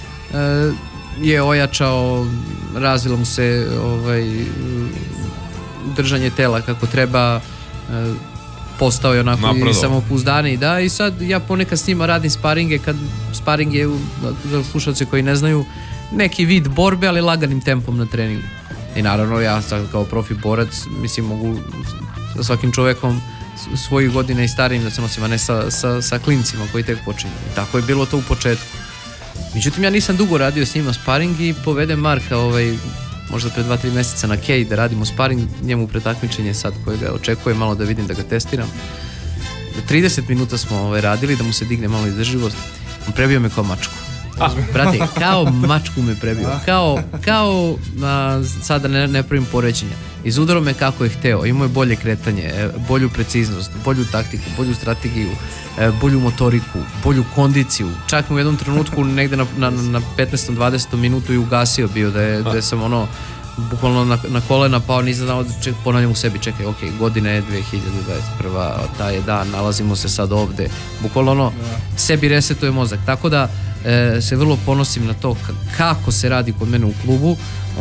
[SPEAKER 2] je ojačao, razvilo mu se držanje tela kako treba, postao je onako i samopouzdaniji, da, i sad ja ponekad s njima radim sparinge, kad sparing je, za slušalce koji ne znaju, neki vid borbe, ali laganim tempom na treningu. I naravno ja sad kao profi borac, mislim, mogu sa svakim čovekom svojih godina i starijim da se nosim, a ne sa klincima koji tek počinju. I tako je bilo to u početku. Međutim, ja nisam dugo radio s njima sparing i povedem Marka možda pre 2-3 meseca na Kej da radimo sparing, njemu pre takmičenje sad koje ga očekuje, malo da vidim, da ga testiram. 30 minuta smo radili da mu se digne malo izdrživost. On prebio me kao mačku. Brate, kao mačku me prebio. Kao sada ne pravim poređenja. Izudaro me kako je hteo. Imao je bolje kretanje, bolju preciznost, bolju taktiku, bolju strategiju, bolju motoriku, bolju kondiciju. Čak u jednom trenutku negde na 15-20 minutu i ugasio bio da sam bukvalno na kolena pao, nisam znao, ponavljam u sebi, čekaj, ok, godina je 2021, taj je dan, nalazimo se sad ovde, bukvalno sebi resetuje mozak, tako da se vrlo ponosim na to kako se radi kod mene u klubu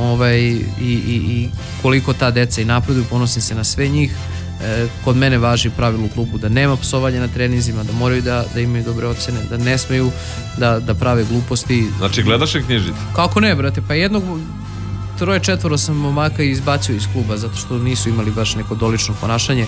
[SPEAKER 2] i koliko ta deca i napreduju, ponosim se na sve njih. Kod mene važi pravilo u klubu da nema psovanja na treninzima, da moraju da imaju dobre ocene, da ne smeju da prave gluposti.
[SPEAKER 1] Znači gledaš je knjižice?
[SPEAKER 2] Kako ne, brate, pa jednog 3-4 sam momaka izbacio iz kluba zato što nisu imali baš neko dolično ponašanje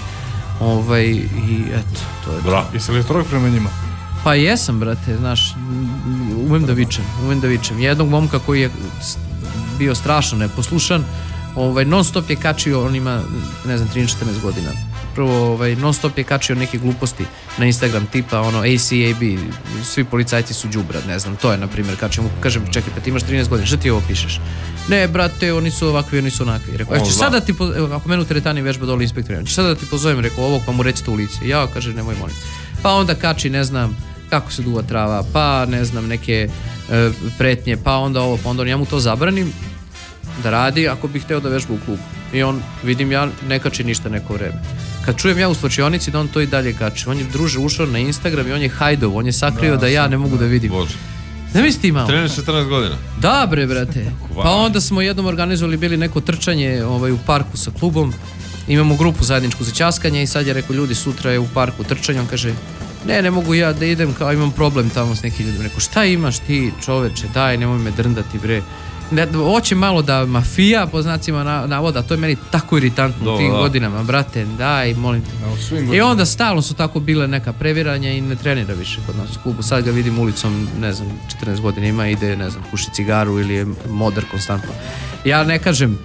[SPEAKER 2] i eto, to je to.
[SPEAKER 3] Jesi li strog prema njima?
[SPEAKER 2] Pa jesam, brate, znaš, umem da vičem. Jednog momka koji je bio strašno neposlušan, non stop je kačio, on ima, ne znam, 13-14 godina. Prvo, non stop je kačio neke gluposti na Instagram, tipa ACAB, svi policajci su đubrad, ne znam, to je, na primjer, kačio mu, kažem, čekaj, pa ti imaš 13 godina, šta ti ovo pišeš? Ne, brate, oni su ovakvi, oni su onakvi. Rekao, ćeš sada ti, ako mene u teretani vežba dole inspektorima, ćeš sada da ti pozovem, rekao, ovog, pa mu recite u lice. Ja, kaže, nemoj molim. Pa onda kači, ne znam, kako se duva trava, pa ne znam, neke pretnje, pa onda ovo, pa onda ja mu to zabranim da radi ako bih hteo da vežba u klubu. I on, vidim ja, ne kači ništa neko vreme. Kad čujem ja u slačionici da on to i dalje kači, on je, druže, ušao na Instagram i on je hajdov, on je sakrio da ja ne mogu da vidim.
[SPEAKER 1] Bože.
[SPEAKER 2] Ne misli imao?
[SPEAKER 1] 13-14 godina.
[SPEAKER 2] Da, bre, brate. Pa onda smo jednom organizovali bili neko trčanje u parku sa klubom. Imamo grupu zajedničku za ćaskanje i sad je rekao, ljudi, sutra je u parku trčanje. On kaže, ne mogu ja da idem, kao imam problem tamo s nekim ljudima. Rekao, šta imaš ti, čoveče, daj, nemoj me drndati, bre. Hoće malo da mafija, po znacima navoda, to je meni tako iritantno u tim godinama, brate, daj, molim te. I onda stalno su tako bile neka previranja i ne trenira više kod nas u klubu. Sad ga vidim ulicom, ne znam, 14 godina ima, ide, ne znam, puši cigaru ili je modar konstantno. Ja ne kažem,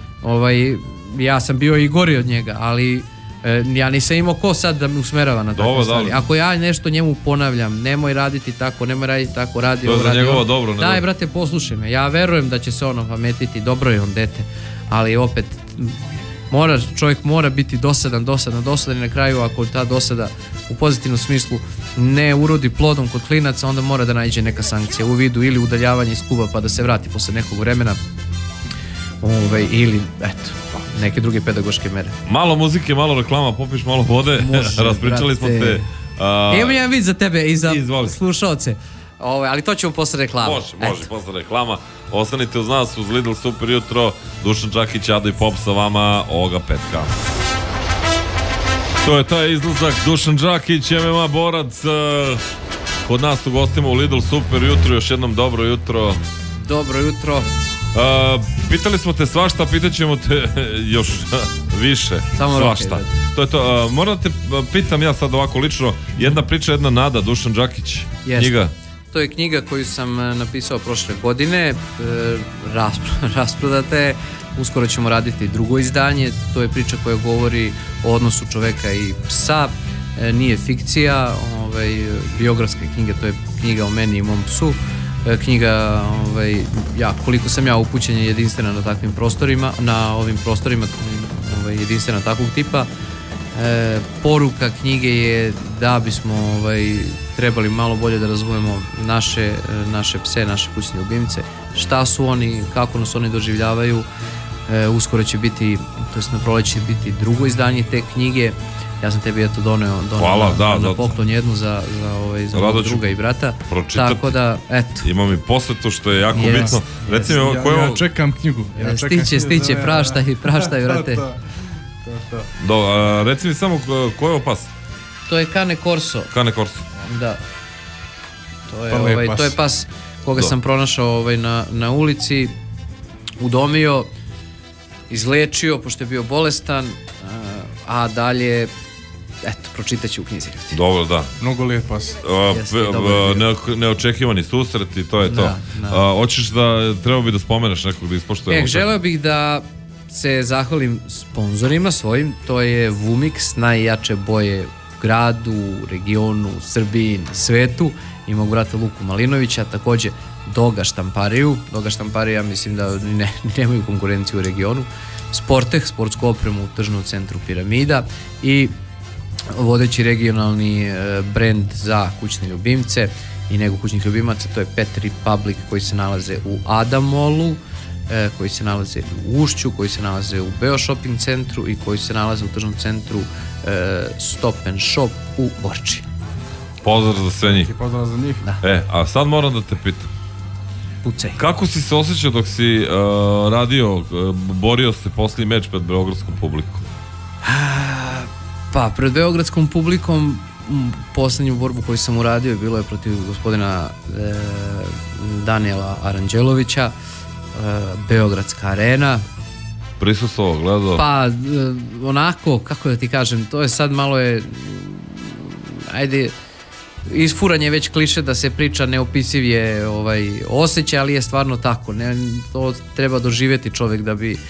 [SPEAKER 2] ja sam bio i gori od njega, ali ja nisam imao ko sad da me usmerava na takve stvari. Ako ja nešto njemu ponavljam, nemoj raditi tako, radi
[SPEAKER 1] ovo, radi ovo.
[SPEAKER 2] Daj, brate, poslušaj me. Ja verujem da će se ono pametiti, dobro je on dete, ali opet čovjek mora biti dosadan i na kraju ako ta dosada u pozitivnom smislu ne urodi plodom kod klinaca, onda mora da nađe neka sankcija u vidu ili udaljavanje iz kluba pa da se vrati posle nekog vremena ili eto neke druge pedagoške mere.
[SPEAKER 1] Malo muzike, malo reklama, popiš malo vode. Raspričali smo te.
[SPEAKER 2] Imam jedan vid za tebe i za slušalce. Ali to ćemo posle reklama.
[SPEAKER 1] Može, posle reklama. Ostanite uz nas, uz Lidl Super jutro. Dušan Čakić, Ado i Pop sa vama ovoga petka. To je taj izlazak. Dušan Čakić, MMA borac. Kod nas u gostima u Lidl Super jutro. Još jednom dobro jutro.
[SPEAKER 2] Dobro jutro.
[SPEAKER 1] Pitali smo te svašta, pitaćemo te još više.
[SPEAKER 2] Samo
[SPEAKER 1] svašta. To je to. Moram da te pitam ja sad ovako lično. Jedna priča, jedna nada, Dušan Đakić. Knjiga.
[SPEAKER 2] To je knjiga koju sam napisao prošle godine. Rasprodata je. Uskoro ćemo raditi drugo izdanje. To je priča koja govori o odnosu čoveka i psa. Nije fikcija. Biografska knjiga, to je knjiga o meni i mom psu. Knjiga, koliko sam ja upućen je jedinstvena na takvim prostorima, na ovim prostorima jedinstvena takvog tipa. Poruka knjige je da bismo trebali malo bolje da razumemo naše pse, naše kućne ljubimce, šta su oni, kako nas oni doživljavaju. Uskoro će biti, to jest na proleće će biti drugo izdanje te knjige. Ja sam tebi eto doneo na poklon jednu za mojeg druga i brata.
[SPEAKER 1] Pročitati.
[SPEAKER 2] Tako da, eto.
[SPEAKER 1] Imam i posvetu što je jako bitno. Reci mi,
[SPEAKER 3] ja čekam knjigu.
[SPEAKER 2] Stiće, praštaj, brate.
[SPEAKER 1] Reci mi samo ko je ovo pas?
[SPEAKER 2] To je Cane Corso.
[SPEAKER 1] Cane Corso.
[SPEAKER 2] Da. To je pas koga sam pronašao na ulici, udomio, izlečio pošto je bio bolestan, a dalje pročitat ću u knjizi.
[SPEAKER 1] Dobro, da.
[SPEAKER 3] Mnogo lijep pas.
[SPEAKER 1] Neočekivani susret i to je to. Hoćeš da, trebao bi da spomeneš nekog da ispoštujemo?
[SPEAKER 2] Želeo bih da se zahvalim sponzorima svojim, to je Vumix, najjače boje u gradu, u regionu, u Srbiji, na svetu, i mog brata Luku Malinovića, takođe Doga Štampariju. Doga Štamparija mislim da nemaju konkurenciju u regionu. Sporteh, sportsku opremu u tržnom centru Piramida i vodeći regionalni brend za kućne ljubimce i nego kućnih ljubimaca, to je Pet Republic, koji se nalaze u Adamolu, koji se nalaze u Ušću, koji se nalaze u Beo Shopping centru i koji se nalaze u tržnom centru Stop and Shop u Borči.
[SPEAKER 1] Pozdrav za sve njih.
[SPEAKER 3] Pozdrav za njih.
[SPEAKER 1] A sad moram da te pitam.
[SPEAKER 2] Pucaj.
[SPEAKER 1] Kako si se osjećao dok si radio, borio se poslije meč pred beogradskom publikom?
[SPEAKER 2] Pa, pred beogradskom publikom poslednju borbu koju sam uradio bilo je protiv gospodina Danijela Aranđelovića, Beogradska arena.
[SPEAKER 1] Prisustvovao, gledao?
[SPEAKER 2] Pa, onako, kako da ti kažem, to je sad malo je, ajde, isfuranje već kliše da se priča, neopisiv je osjećaj, ali je stvarno tako. To treba doživjeti čovjek da bi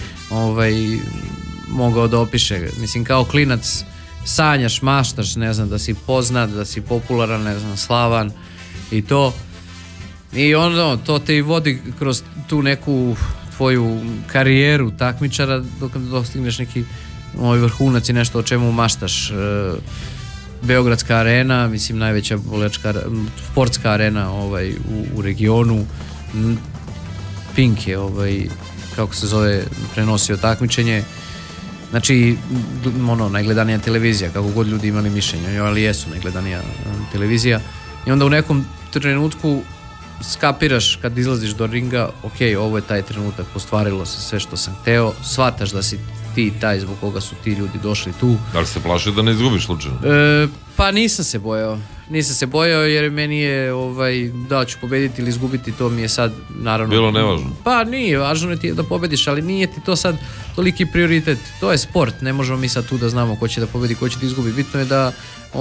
[SPEAKER 2] mogao da opiše. Mislim, kao klinac sanjaš, maštaš, ne znam, da si poznat, da si popularan, ne znam, slavan i to. I ono, to te i vodi kroz tu neku tvoju karijeru takmičara dok dostigneš neki vrhunac i nešto o čemu maštaš. Beogradska arena, mislim, najveća sportska arena u regionu. Pink je, kako se zove, prenosio takmičenje. Znači, najgledanija televizija, kako god ljudi imali mišljenje, ali jesu najgledanija televizija. I onda u nekom trenutku skapiraš kad izlaziš do ringa, ok, ovo je taj trenutak, postvarilo se sve što sam hteo, shvataš da si ti taj zbog koga su ti ljudi došli tu.
[SPEAKER 1] Da li se plašio da ne izgubiš slučajno?
[SPEAKER 2] Pa nisam se bojao jer meni je da ću pobediti ili izgubiti, to mi je sad naravno
[SPEAKER 1] bilo nevažno.
[SPEAKER 2] Pa nije, važno ti je da pobediš, ali nije ti to sad toliki prioritet, to je sport, ne možemo mi sad tu da znamo ko će da pobedi, ko će da izgubi, bitno je da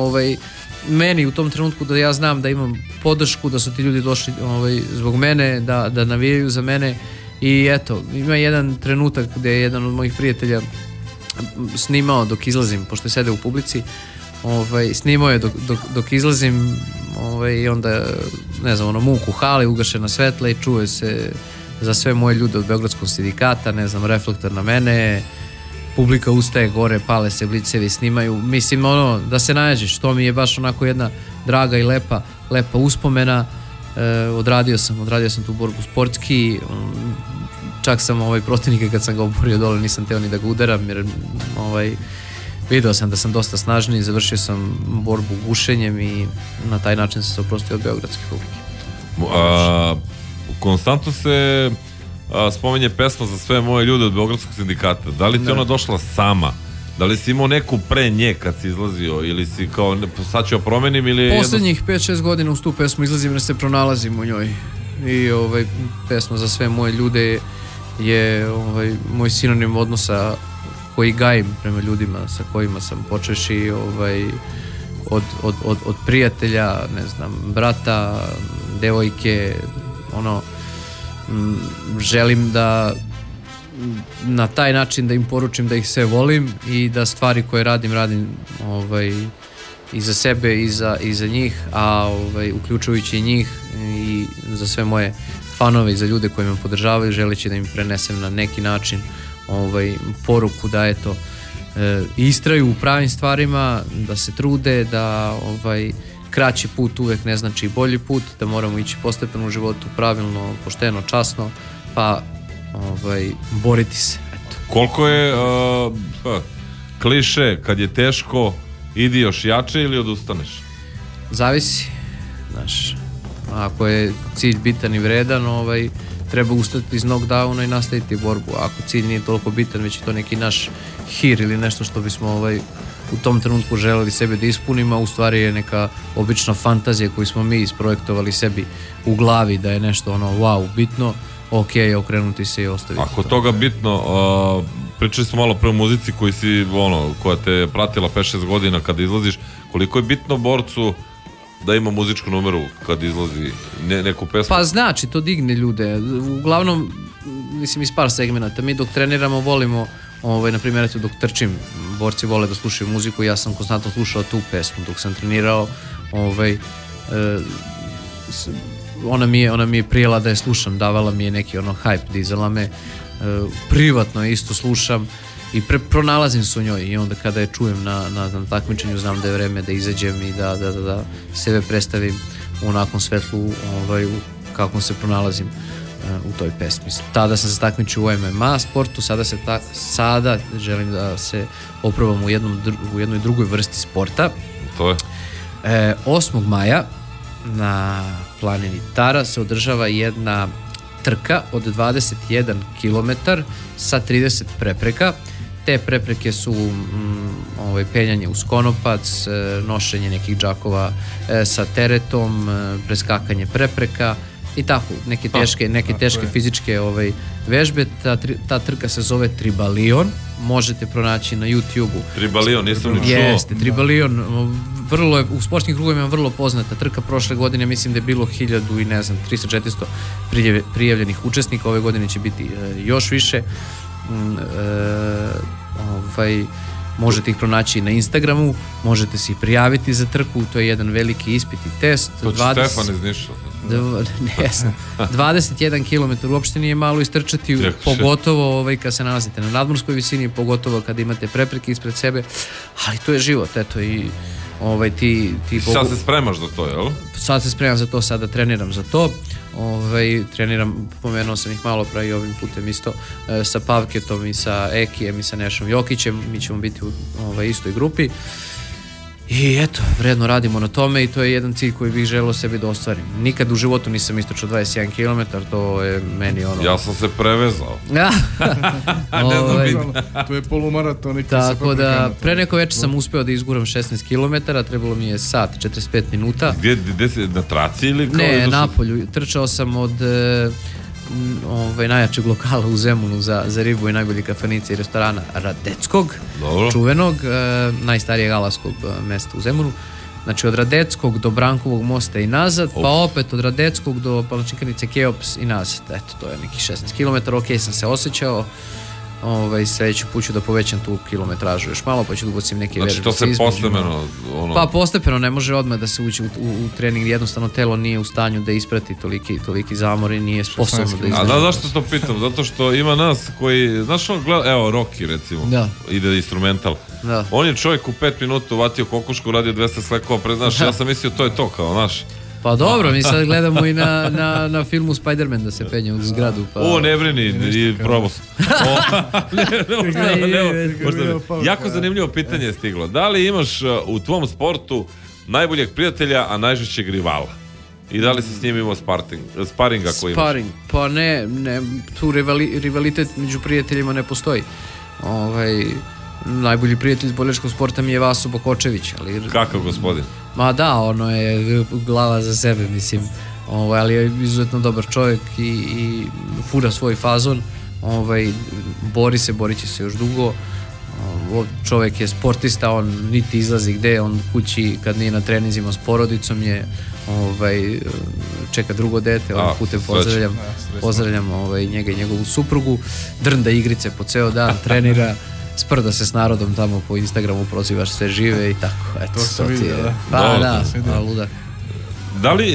[SPEAKER 2] meni u tom trenutku da ja znam da imam podršku, da su ti ljudi došli zbog mene, da navijaju za mene. I eto, ima jedan trenutak gde je jedan od mojih prijatelja snimao dok izlazim, pošto je sede u publici, snimao je dok izlazim i onda, ne znam, muk u hali, ugašena svetla i čuje se za sve moje ljude od Beogradskog sindikata, ne znam, reflektor na mene, publika ustaje gore, pale se blicevi, snimaju, mislim, da se nađeš, to mi je baš onako jedna draga i lepa uspomena. Odradio sam tu borbu sportski, čak sam protivnika kad sam ga oborio dole nisam teo ni da ga udaram jer video sam da sam dosta snažniji, završio sam borbu gušenjem i na taj način sam se oprostio od beogradske publike.
[SPEAKER 1] Konstantno se spominje pesma za sve moje ljude od Beogradskog sindikata. Da li ti ona došla sama? Da li si imao neku pre nje kad si izlazio ili si kao sad ću promenim ili...
[SPEAKER 2] Poslednjih 5-6 godina uz tu pesmu izlazim jer se pronalazim u njoj i pesma za sve moje ljude je moj sinonim odnosa koji gajim prema ljudima sa kojima sam počeši od prijatelja, ne znam, brata, devojke, želim da na taj način da im poručim da ih sve volim i da stvari koje radim i za sebe i za njih, a uključujući i njih i za sve moje fanove i za ljude koji me podržavaju, želeći da im prenesem na neki način poruku da eto istraju u pravim stvarima, da se trude, da kraći put uvek ne znači bolji put, da moramo ići postepeno u životu, pravilno, pošteno, časno, pa boriti se. Eto.
[SPEAKER 1] Koliko je kliše, kad je teško, idi još jače ili odustaneš?
[SPEAKER 2] Zavisi. Znaš, ako je cilj bitan i vredan, treba ustati iz knockdowna i nastaviti borbu. Ako cilj nije toliko bitan, već je to neki naš hir ili nešto što bismo u tom trenutku želeli sebe da ispunimo, a u stvari je neka obična fantazija koju smo mi isprojektovali sebi u glavi da je nešto wow, bitno, ok, okrenuti se i ostaviti.
[SPEAKER 1] Ako toga bitno, pričali smo malo pre o muzici koja te pratila 5-6 godina kada izlaziš, koliko je bitno borcu da ima muzičku numeru kad izlazi neku pesmu?
[SPEAKER 2] Pa znači, to digne ljude. Uglavnom, mislim, iz par segmenta. Mi dok treniramo volimo, na primjer, dok trčim, borci vole da slušaju muziku, ja sam konstantno slušao tu pesmu. Dok sam trenirao, ona mi je prijela da je slušam, davala mi je neki hype, dizala me. Privatno isto slušam i pronalazim se u njoj i onda kada je čujem na takmičenju znam da je vreme da izađem i da sebe predstavim u onakvom svetlu kako se pronalazim u toj pesmi. Tada sam se takmičio u MMA sportu, sada želim da se oprobam u jednoj drugoj vrsti sporta.
[SPEAKER 1] To je?
[SPEAKER 2] 8. maja na planini Tara se održava jedna trka od 21 km sa 30 prepreka. Te prepreke su penjanje uz konopac, nošenje nekih džakova sa teretom, preskakanje prepreka i tako, neke teške fizičke vežbe. Ta trka se zove Tribalion, možete pronaći na YouTube-u.
[SPEAKER 1] Tribalion, nisam ni čuo.
[SPEAKER 2] Jeste, Tribalion, u sportskim krugovima vrlo poznata trka. Prošle godine mislim da je bilo 300-400 prijavljenih učesnika, ove godine će biti još više. Možete ih pronaći na Instagramu, možete se i prijaviti za trku, to je jedan veliki ispit i test.
[SPEAKER 1] To će Stefan iz Niša.
[SPEAKER 2] 21 km uopšte nije malo istrčati, pogotovo kad se nalazite na nadmorskoj visini, pogotovo kad imate prepreke ispred sebe, ali to je život, eto i
[SPEAKER 1] sad se spremaš za to, jel?
[SPEAKER 2] Sad se spremam za to, sada treniram za to. Treniram, pomenuo sam ih malo pre i ovim putem isto, sa Pavketom i sa Ekijem i sa Nešom Jokićem, mi ćemo biti u istoj grupi. I eto, vredno radimo na tome i to je jedan cilj koji bih želeo sebi da ostvarim. Nikad u životu nisam istrčao 21 km, to je meni
[SPEAKER 1] Ja sam se prevezao.
[SPEAKER 3] To je polumaraton.
[SPEAKER 2] Tako da, pre neko večer sam uspeo da izguram 16 km, trebalo mi je sat, 45 minuta.
[SPEAKER 1] Gdje si, na traci ili?
[SPEAKER 2] Ne, napolju. Trčao sam od najjačeg lokala u Zemunu za ribu i najbolji kafanice i restorana Radeckog, čuvenog, najstarijeg alavskog mesta u Zemunu. Znači od Radeckog do Brankovog mosta i nazad, pa opet od Radeckog do Palačinkarnice Keops i nazad. Eto, to je nekih 16 km, ok sam se osjećao. Sljedeći put ću da povećam tu kilometražu još malo, pa ću da ubacim neke vežbe.
[SPEAKER 1] Znači to se postepeno?
[SPEAKER 2] Pa postepeno, ne može odmah da se ući u trening, jednostavno telo nije u stanju da isprati toliki zamor i nije sposobno da izdrži.
[SPEAKER 1] A zašto to pitam? Zato što ima nas koji, znaš ono gleda, evo Rocky recimo, ide instrumental. On je čovjek u 5 minuta uvatio kokošku, uradio 200 slekova, znaš, ja sam mislio to je to kao, znaš.
[SPEAKER 2] Pa dobro, mi sad gledamo i na filmu Spider-Man da se penje u zgradu.
[SPEAKER 1] Ne brini, i probao sam. Jako zanimljivo pitanje je stiglo. Da li imaš u tvom sportu najboljeg prijatelja, a najžešćeg rivala? I da li si s njim imao sparinga koji imaš?
[SPEAKER 2] Sparing, pa ne, tu rivalitet među prijateljima ne postoji. Najbolji prijatelj iz borilačkog sporta mi je Vaso Bokočević.
[SPEAKER 1] Kakav gospodin?
[SPEAKER 2] Ma da, ono je glava za sebe, mislim, ali je izuzetno dobar čovjek i fura svoj fazon, borit će se još dugo. Čovjek je sportista, on niti izlazi gde, on kući kad nije na treninzima s porodicom je, čeka drugo dete, putem pozdravljam njega i njegovu suprugu, drnda igrice po ceo dan, trenira, sprda se s narodom tamo po Instagramu, prozivaš sve žive i tako, eto, to ti je. Pa da, ludak.
[SPEAKER 1] Da li,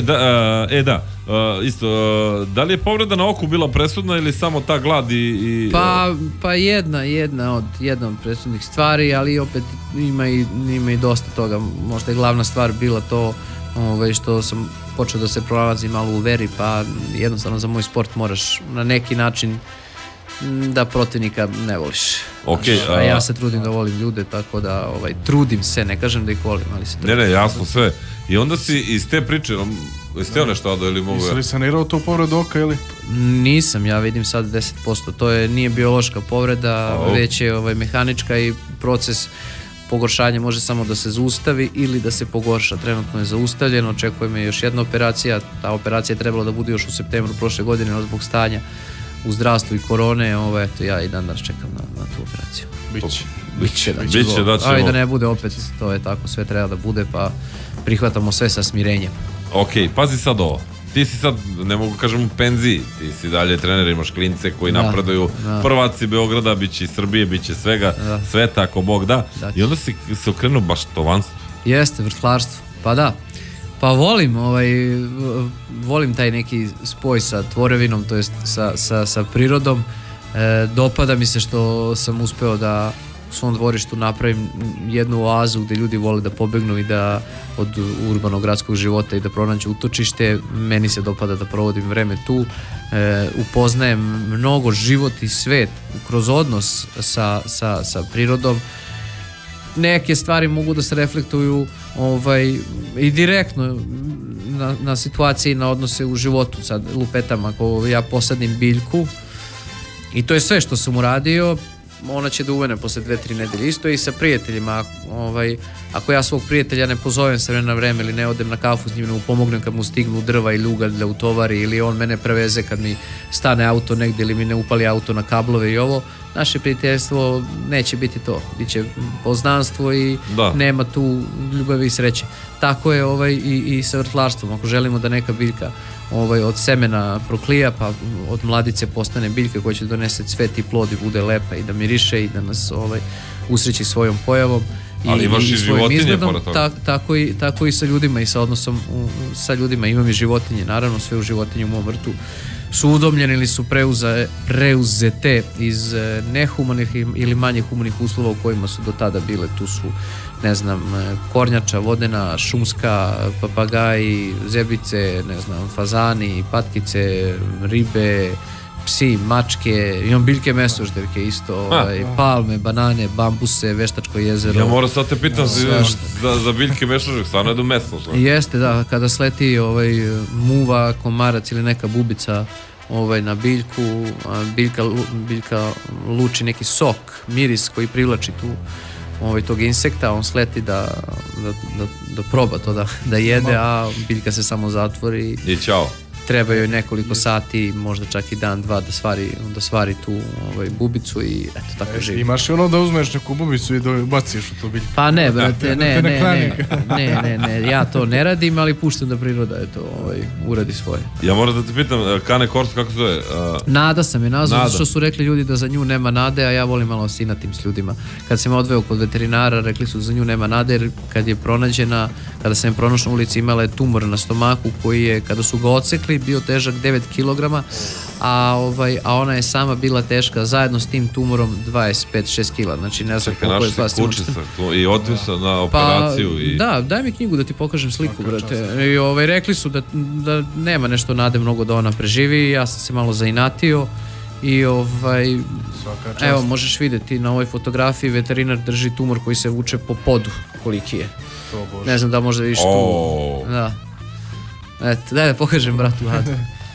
[SPEAKER 1] da li je povreda na oku bila presudna ili samo ta glad i...
[SPEAKER 2] Pa jedna od presudnih stvari, ali opet ima i dosta toga. Možda je glavna stvar bila to što sam počeo da se pronalazim malo u veri, pa jednostavno za moj sport moraš na neki način Da protivnika ne voliš.
[SPEAKER 1] Okay,
[SPEAKER 2] a ja se trudim da volim ljude, tako da trudim se, ne kažem da ih volim, ali se trudim.
[SPEAKER 1] Ne, jasno sve. I onda si iz te priče, jeste nešto Ado ili mogu...
[SPEAKER 3] Jesi li sanirao to povredu oka ili?
[SPEAKER 2] Nisam, ja vidim sad 10%, to nije biološka povreda, već je mehanička i proces pogoršanja može samo da se zaustavi ili da se pogorša. Trenutno je zaustavljeno, očekuje me još jedna operacija, ta operacija je trebala da bude još u septembru prošle godine, no zbog stanja u zdravstvu i korone, eto ja i dan danas čekam na tu operaciju. Biće da će. Ali da ne bude opet, to je tako, sve treba da bude, pa prihvatamo sve sa smirenjem.
[SPEAKER 1] Ok, pazi sad ovo. Ti si sad, ne mogu kažem u penziji, ti si dalje trener, imaš klince koji napreduju, prvaci Beograda, biće i Srbije, biće svega, sveta ako Bog da. I onda si se okrenuo baštovanstvu.
[SPEAKER 2] Jeste, vrtlarstvo, pa da. Pa volim taj neki spoj sa tvorevinom, to jest sa prirodom. Dopada mi se što sam uspeo da u svom dvorištu napravim jednu oazu gde ljudi vole da pobegnu i da od urbanog gradskog života i da pronađu utočište. Meni se dopada da provodim vreme tu, upoznajem mnogo život i svet kroz odnos sa prirodom. Neke stvari mogu da se reflektuju i direktno na situacije i na odnose u životu. Sad lupetam, ako ja posadim biljku i to je sve što sam uradio, ona će da uvene posle 2-3 nedelje. Isto i sa prijateljima, ako ja svog prijatelja ne pozovem sa vremena na vreme ili ne odem na kafu s njim, ne mu pomognem kad mu stignu drva ili ugalj da utovari ili on mene preveze kad mi stane auto negde ili mi ne upali auto na kablove i ovo, naše prijateljstvo neće biti to, biće poznanstvo i nema tu ljubavi i sreće. Tako je i sa vrtlarstvom. Ako želimo da neka biljka od semena proklija, pa od mladice postane biljka koja će donese cvet i plod i bude lepa i da miriše i da nas usreći svojom pojavom i svojim izgledom, tako i sa ljudima i sa odnosom sa ljudima. Imam i životinje, naravno sve u životinju u mom vrtu su udomljene ili su preuzete iz nehumanih ili manje humanih uslova u kojima su do tada bile. Tu su, ne znam, kornjača, vodena, šumska, papagaji, zebice, ne znam, fazani, patkice, ribe, psi, mačke, imam biljke mesožderke isto, palme, banane, bambuse, Veštačko jezero.
[SPEAKER 1] Ja moram sad te pitam za biljke mesožderke, stvarno je do mesno.
[SPEAKER 2] Jeste, da, kada sleti muva, komarac ili neka bubica na biljku, biljka luči neki sok, miris koji privlači tu tog insekta, on sleti da proba to da jede, a biljka se samo zatvori
[SPEAKER 1] i čao.
[SPEAKER 2] Treba joj nekoliko sati, možda čak i dan, dva da svari tu bubicu i eto tako živi.
[SPEAKER 3] Imaš ono da uzmeš neku bubicu i da baciš u to biljku?
[SPEAKER 2] Pa ne, brate, ne, ja to ne radim, ali puštam da priroda uradi svoje.
[SPEAKER 1] Ja moram da te pitam, Kane Korso, kako to je?
[SPEAKER 2] Nada sam je nazvao, što su rekli ljudi da za nju nema nade, a ja volim malo sinatim s ljudima. Kad sam je odveo kod veterinara, rekli su da za nju nema nade, jer kad je pronađena, kada sam je pronašla na ulici, imala je tumor na stomaku koji je, kada su ga odsekli, bio težak 9 kg, a ona je sama bila teška zajedno s tim tumorom 25-6 kg. Znači ne znam koliko je plastika.
[SPEAKER 1] I otišla na operaciju i...
[SPEAKER 2] Da, daj mi knjigu da ti pokažem sliku, brate. I rekli su da nema nešto nade mnogo da ona preživi, ja sam se malo zainatio i evo možeš vidjeti na ovoj fotografiji veterinar drži tumor koji se vuče po podu koliki je. Ne znam da možda vidiš tu. Da. Eto, daj da pokažem bratu Adu.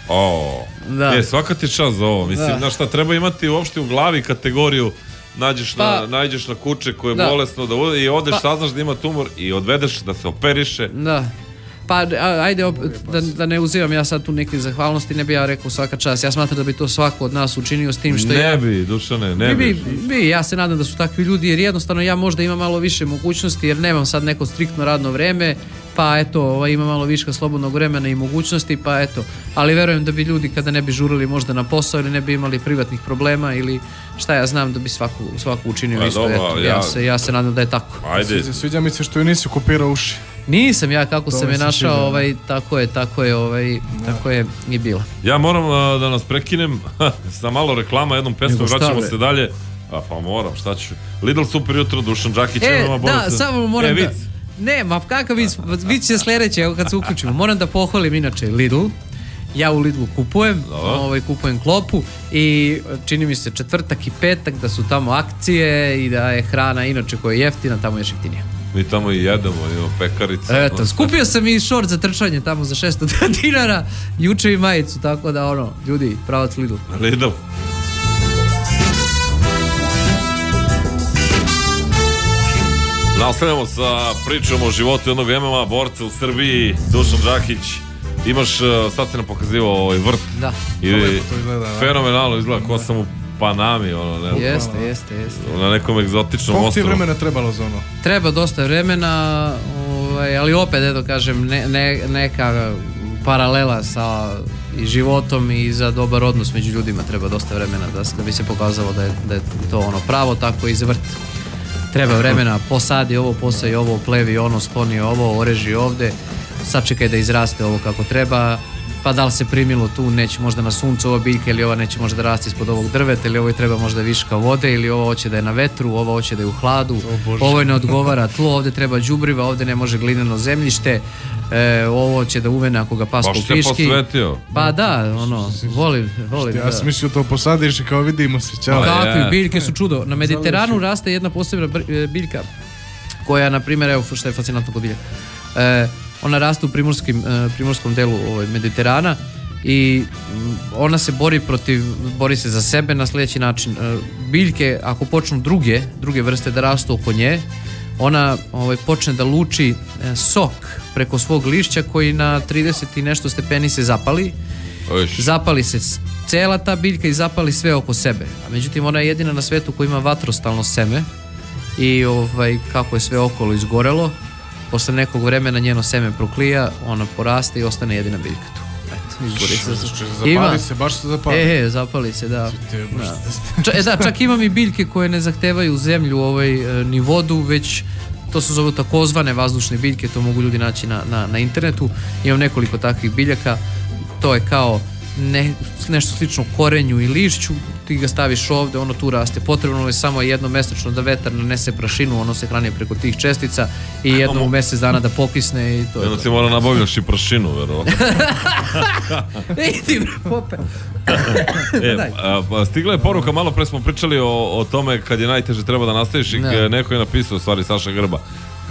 [SPEAKER 1] Svaka ti čast za ovo. Mislim, znaš šta, treba imati uopšte u glavi kategoriju, nađeš na kuće koje je bolesno i odeš, saznaš da ima tumor i odvedeš da se operiše.
[SPEAKER 2] Da. Pa, ajde, da ne uzimam ja sad tu neke zahvalnosti, ne bi ja rekao svaka čast. Ja smatram da bi to svako od nas učinio s tim što
[SPEAKER 1] Ne bi, Dušane, ne bi.
[SPEAKER 2] Ja se nadam da su takvi ljudi, jer jednostavno ja možda imam malo više mogućnosti, jer nemam sad neko striktno radno vreme, pa eto, ima malo viška slobodnog vremena i mogućnosti, pa eto. Ali verujem da bi ljudi kada ne bi žurili možda na posao ili ne bi imali privatnih problema ili šta ja znam da bi svako učinio isto. Ja se nadam da je tako.
[SPEAKER 3] Sviđa mi se što ju nisi kopirao uši.
[SPEAKER 2] Nisam ja, kako sam je našao, tako je i bila.
[SPEAKER 1] Ja moram da nas prekinem sa malo reklama, jednom pesmom, vraćamo se dalje. Pa moram, šta ću. Lidl super jutro, Dušan Đakić.
[SPEAKER 2] Da, samo moram da... Ne, ma kakav vic će sljedeće, evo kad se uključimo. Moram da pohvalim inače Lidl, ja u Lidlu kupujem klopu i čini mi se četvrtak i petak da su tamo akcije i da je hrana inače koja je jeftina, tamo je jeftinija.
[SPEAKER 1] Mi tamo i jedemo, imamo pekarice.
[SPEAKER 2] Eto, skupio sam i šort za trčanje tamo za 600 dinara, juče i majicu, tako da ljudi, pravac Lidl.
[SPEAKER 1] Lidl. Nastavljamo sa pričom o životu jednog MMA borca u Srbiji, Dušan Đakić. Imaš, sad si nam pokazivao ovaj vrt.
[SPEAKER 2] Da.
[SPEAKER 1] I fenomenalno izgleda, ko sam u Panami,
[SPEAKER 2] Jeste.
[SPEAKER 1] Na nekom egzotičnom
[SPEAKER 3] ostrvu.
[SPEAKER 1] Koliko
[SPEAKER 3] ti vremena trebalo za ono?
[SPEAKER 2] Treba dosta vremena, ali opet, eto kažem, neka paralela sa i životom i za dobar odnos među ljudima treba dosta vremena da bi se pokazalo da je to pravo, tako i za vrt. Treba vremena, posadi ovo, posaji ovo, plevi ono, skloni ovo, oreži ovde, sačekaj da izraste ovo kako treba, pa da li se primilo tu, neće možda na suncu ova biljka ili ova neće možda rasti ispod ovog drveta ili ovo treba možda viška vode ili ovo hoće da je na vetru, ovo hoće da je u hladu, ovo ne odgovara tlo, ovde treba đubriva, ovde ne može glineno zemljište, ovo će da uvene ako ga pasku kiški.
[SPEAKER 1] Baš te posvetio.
[SPEAKER 2] Pa da, volim.
[SPEAKER 3] Ja sam mislio to posadiš i kao vidimo se, čao.
[SPEAKER 2] Kakvi, biljke su čudo. Na Mediteranu raste jedna posebna biljka koja, na primjer, evo što je fascinantno kod biljaka. Ona raste u primorskom delu Mediterana i ona se bori se za sebe na sljedeći način. Biljke, ako počnu druge vrste da rastu oko nje, ona počne da luči sok preko svog lišća koji na 30 i nešto stepeni se zapali. Zapali se cela ta biljka i zapali sve oko sebe. A međutim, ona je jedina na svetu koja ima vatrostalno seme i kako je sve okolo izgorelo, posle nekog vremena njeno seme proklija, ona poraste i ostane jedina biljka tu. Eto, izgori se.
[SPEAKER 3] Zapali se, baš se zapali.
[SPEAKER 2] Zapali se, da. Čak imam i biljke koje ne zahtevaju zemlju ni vodu, već to su zove takozvane vazdušne biljke, to mogu ljudi naći na internetu. Imam nekoliko takvih biljaka, to je kao nešto slično korenju i lišću, ti ga staviš ovde, ono tu raste. Potrebno je samo jednomesečno da vetar nanese prašinu, ono se hrani preko tih čestica i jednom u mesec dana da pokisne i to je to.
[SPEAKER 1] Jedno ti mora nabavljaš i prašinu, verovatno.
[SPEAKER 2] Idi bre, pope.
[SPEAKER 1] Stigla je poruka, malo pre smo pričali o tome kad je najteže treba da nastaviš i neko je napisao, u stvari Saša Grba,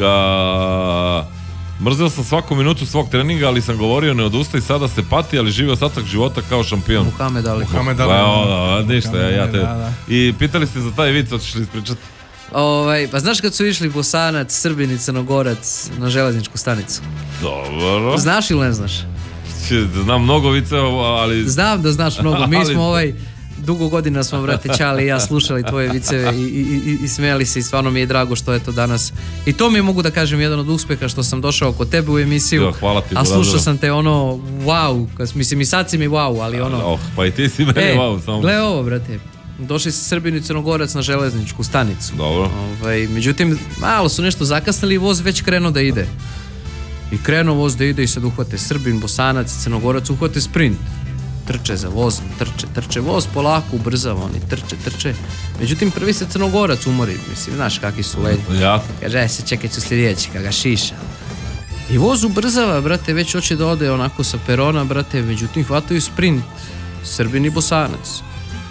[SPEAKER 1] mrzeo sam svaku minutu svog treninga, ali sam govorio ne odustaj, sada se pati, ali živi ostatak života kao šampion.
[SPEAKER 2] Muhammed Ali.
[SPEAKER 1] Ništa, ja te... I pitali ste za taj vic, hoćeš li ispričati?
[SPEAKER 2] Pa znaš kad su išli Bosanac, Srbin i Crnogorac na železničku stanicu?
[SPEAKER 1] Dobro.
[SPEAKER 2] Znaš ili ne znaš?
[SPEAKER 1] Znam mnogo viceva, ali...
[SPEAKER 2] Znam da znaš mnogo, mi smo dugo godina smo, brate, Ćale i ja slušali tvoje viceve i smijali se i stvarno mi je drago što je to danas. I to mi mogu da kažem jedan od uspeha što sam došao kod tebe u emisiju.
[SPEAKER 1] Hvala ti,
[SPEAKER 2] a slušao sam te wow, mislim i sad si mi wow, ali
[SPEAKER 1] pa i ti si meni wow, samo.
[SPEAKER 2] Gle ovo, brate. Došli si Srbin i Crnogorac na železničku stanicu.
[SPEAKER 1] Dobro.
[SPEAKER 2] Međutim, malo su nešto zakasnili i voz već krenuo da ide. I krenuo voz da ide i sad uhvate Srbin, Bosanac i Crnogorac, uhvate sprint. Trče za vozom, trče, voz polako ubrzava, oni trče. Međutim, prvi se Crnogorac umori, mislim, znaš kakvi su leđi.
[SPEAKER 1] Ja.
[SPEAKER 2] Kaže, se čekaj ću sljedeći, kada ga šiša. I voz ubrzava, brate, već hoće da ode onako sa perona, brate, međutim, hvataju sprint, Srbin i Bosanac.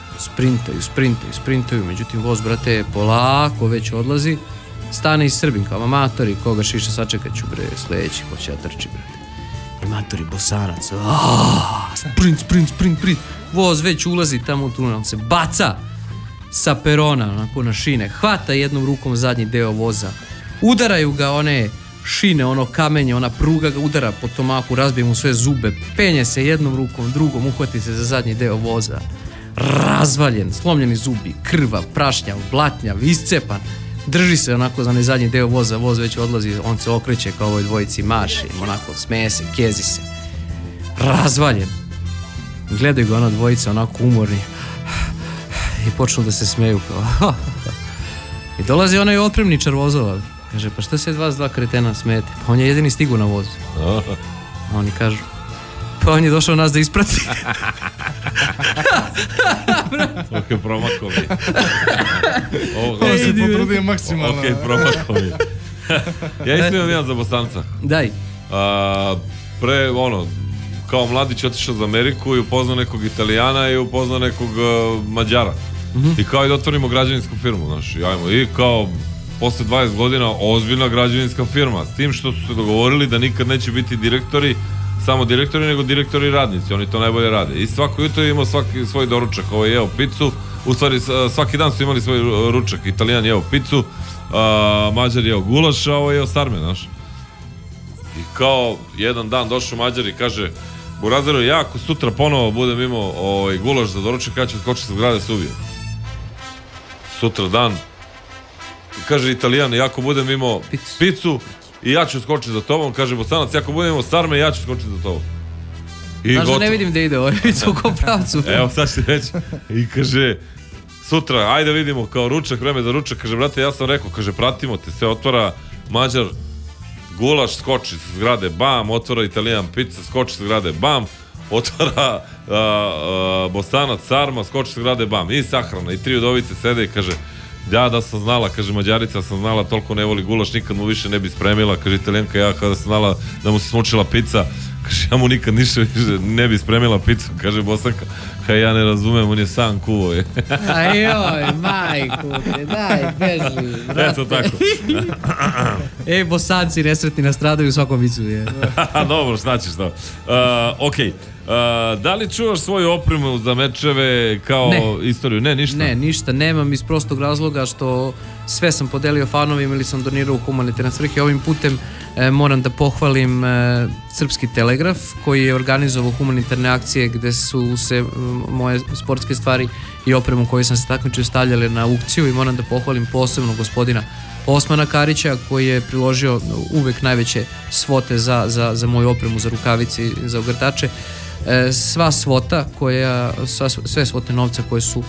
[SPEAKER 2] Sprintaju, međutim, voz, brate, polako već odlazi, stane i Srbin, kao amatori, koga šiša, sačekat ću, bre, sljedeći, ko će ja trči, brate. Matori Bosanac, sprint, voz već ulazi tamo u tunel, on se baca sa perona, onako na šine, hvata jednom rukom zadnji deo voza, udaraju ga one šine, ono kamenje, ona pruga ga udara po stomaku, razbije mu sve zube, penje se jednom rukom, drugom, uhvati se za zadnji deo voza, razvaljen, slomljeni zubi, krvav, prašnjav, blatnjav, iscepan, drži se onako za onaj zadnji deo voza, voz već odlazi, on se okreće kao ovoj dvojici, maši, onako smeje se, kezi se, razvaljen. Gledaju ga ona dvojica onako umorni i počnu da se smeju kao i dolazi onaj otpremničar vozova, kaže, pa šta se vas dva kretena smete? Pa on je jedini stigu na vozu. A oni kažu, pa on je došao nas da isprati.
[SPEAKER 1] Ok, promakao mi.
[SPEAKER 3] Ovo se potrudio maksimalno.
[SPEAKER 1] Ok, promakao mi. Ja ispričam jedan za Bosanca.
[SPEAKER 2] Daj.
[SPEAKER 1] kao mladić otišao za Ameriku i upoznao nekog Italijana i upoznao nekog Mađara. I kao da otvorimo građevinsku firmu, znaš, i kao posle 20 godina ozbiljna građevinska firma, s tim što su se dogovorili da nikad neće biti direktori, samo direktori, nego direktori i radnici, oni to najbolje rade. I svako jutro je imao svoj doručak, ovo je jeo picu, u stvari svaki dan su imali svoj ručak, Italijan jeo picu, Mađar jeo gulaš, a ovo je jeo sarme, znaš. I kao jedan dan došao Mađar i kaže, Burazeru, ja ako sutra ponovo budem imao gulaš za doručak, ja ću skočiti sa zgrade se ubijem. Sutra dan, kaže Italijan, ja ako budem imao picu i ja ću skočiti za tobom, kaže Bosanac, ja ako budem imao sarme, ja ću skočiti za tobom.
[SPEAKER 2] Znaš da ne vidim da ide pica u kom pravcu.
[SPEAKER 1] Evo, sad ću reći. I kaže, sutra, ajde vidimo, kao ručak, vreme za ručak, kaže, brate, ja sam rekao, kaže, pratimo te, sve otvara Mađar, gulaš, skoči sa zgrade, bam, otvara Italijan pizza, skoči sa zgrade, bam, otvara Bosanac, sarma, skoči sa zgrade, bam, i sahrana, i 3 udovice sede i kaže, ja da sam znala, kaže Mađarica, sam znala, toliko ne voli gulaš, nikad mu više ne bi spremila, kaže Italijanka, ja kada sam znala da mu se smučila pizza, kaže, ja mu nikad ništa više ne bi spremila pizzu, kaže Bosanka, kaj ja ne razumem, on je sam kuvo je.
[SPEAKER 2] Ajoj, majku te, daj, beži, brate.
[SPEAKER 1] Eto tako.
[SPEAKER 2] Bosanci nesretni nastradaju u svakom vicu, je.
[SPEAKER 1] Dobro, značiš to. Okej. Da li čuvaš svoju opremu za mečeve kao istoriju? Ne, ništa?
[SPEAKER 2] Ne, ništa, nemam iz prostog razloga što sve sam podelio fanovima ili sam donirao u humanitarne svrhe. Ovim putem moram da pohvalim Srpski telegraf koji je organizovao humanitarne akcije gde su se moje sportske stvari i opremu koju sam se takmičio stavljale na aukciju i moram da pohvalim posebno gospodina Osmana Karića koji je priložio uvek najveće svote za moju opremu, za rukavice i za ogrtače. Sva svota sve svote novca koje su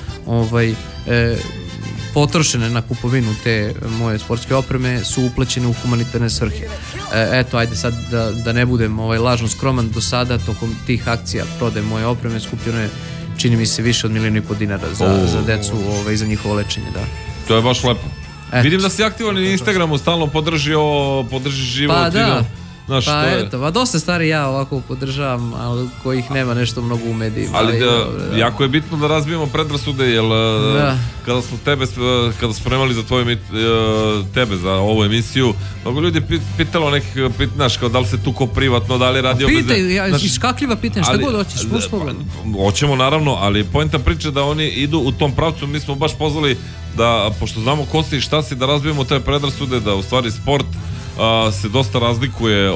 [SPEAKER 2] potrošene na kupovinu te moje sportske opreme su uplaćene u humanitarne svrhe. Eto, ajde sad da ne budem lažno skroman, do sada tokom tih akcija prodaje moje opreme skupljeno je, čini mi se, više od $1,500 dinara za decu i za njihovo lečenje, da.
[SPEAKER 1] To je baš lepo. Vidim da si aktivan na Instagramu, stalno podržiš život.
[SPEAKER 2] Pa da. Pa eto, dosta stvari ja ovako podržavam, ali kojih nema nešto mnogo u medijima.
[SPEAKER 1] Ali jako je bitno da razbijemo predrasude, jer kada smo spremali za tebe za ovu emisiju, mnogo ljudi pitalo nekih, znaš, kao da li se tu ko privatno, da li radi obeze.
[SPEAKER 2] Pitaj, iskakljiva pitanja, šta god hoćeš, možeš pogledati.
[SPEAKER 1] Hoćemo naravno, ali poenta priče da oni idu u tom pravcu, mi smo baš pozvali da, pošto znamo ko si i šta si, da razbijemo te predrasude, da u stvari sport se dosta razlikuje,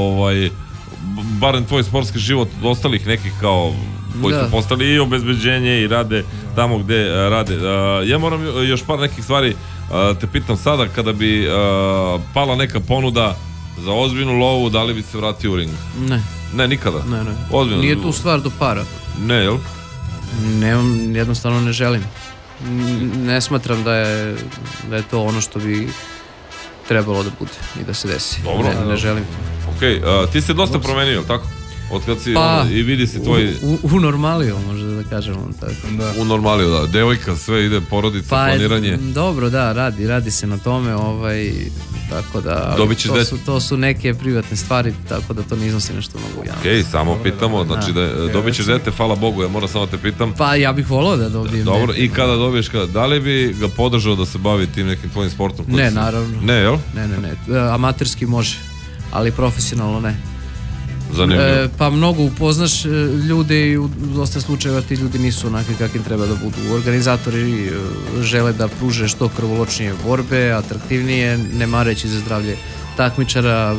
[SPEAKER 1] barem tvoj sportski život od ostalih nekih kao koji su postali i obezbeđenje i rade tamo gde rade. Ja moram još par nekih stvari te pitam sada, kada bi pala neka ponuda za ozbiljnu lovu, da li bi se vratio u ring?
[SPEAKER 2] Ne.
[SPEAKER 1] Ne, nikada?
[SPEAKER 2] Ne. Ozbiljno? Nije tu stvar do para.
[SPEAKER 1] Ne, jel?
[SPEAKER 2] Nemam, jednostavno ne želim. Ne smatram da je to ono što bi trebalo da bude i da se desi.
[SPEAKER 1] Dobro.
[SPEAKER 2] Ne želim to.
[SPEAKER 1] Okej, ti si dosta promenio, jel tako? Od kad si i vidi si tvoj...
[SPEAKER 2] U normaliju, možda da kažemo tako.
[SPEAKER 1] U normaliju, da. Devojka, sve ide, porodica, planiranje.
[SPEAKER 2] Dobro, da, radi se na tome, tako da...
[SPEAKER 1] Dobit ćeš dete.
[SPEAKER 2] To su neke privatne stvari, tako da to ne iznosi nešto mnogo javno.
[SPEAKER 1] Okej, samo pitamo, znači da dobit ćeš dete, hvala Bogu, ja moram samo te pitam.
[SPEAKER 2] Pa ja bih volao da dobijem dete.
[SPEAKER 1] Dobro, i kada dobiješ, da li bi ga podržao da se bavi tim nekim tvojim sportom?
[SPEAKER 2] Ne, naravno.
[SPEAKER 1] Ne, jel?
[SPEAKER 2] Ne, amaterski može, ali profesionalno ne.
[SPEAKER 1] Zanimljivo.
[SPEAKER 2] Pa mnogo upoznaš ljude i u dosta slučajeva ti ljudi nisu onakvi kakvi treba da budu. Organizatori žele da pruže što krvoločnije borbe, atraktivnije, ne mareći za zdravlje takmičara,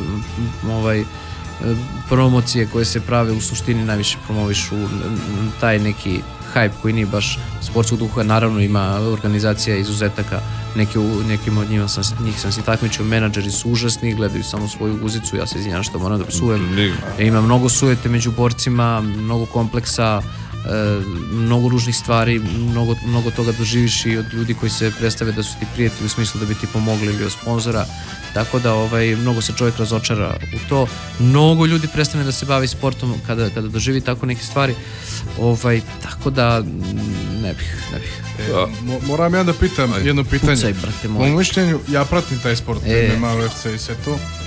[SPEAKER 2] promocije koje se prave u suštini najviše promovišu taj neki hype koji nije baš sportskog duha. Naravno ima organizacija izuzetaka, nekim od njih sam se takmičio, menadžeri su užasni, gledaju samo svoju guzicu, ja se izvinjam što moram da psujem. Ima mnogo sujete među borcima, mnogo kompleksa, mnogo ružnih stvari, mnogo toga doživiš i od ljudi koji se predstave da su ti prijatelji u smislu da bi ti pomogli ili od sponzora, tako da mnogo se čovjek razočara u to. Mnogo ljudi prestane da se bavi sportom kada doživi tako neke stvari, tako da ne bih.
[SPEAKER 3] Moram ja da pitam jedno pitanje.
[SPEAKER 2] Pucaj, brate moj.
[SPEAKER 3] Po mišljenju, ja pratim taj sport, MMA, UFC i sve to.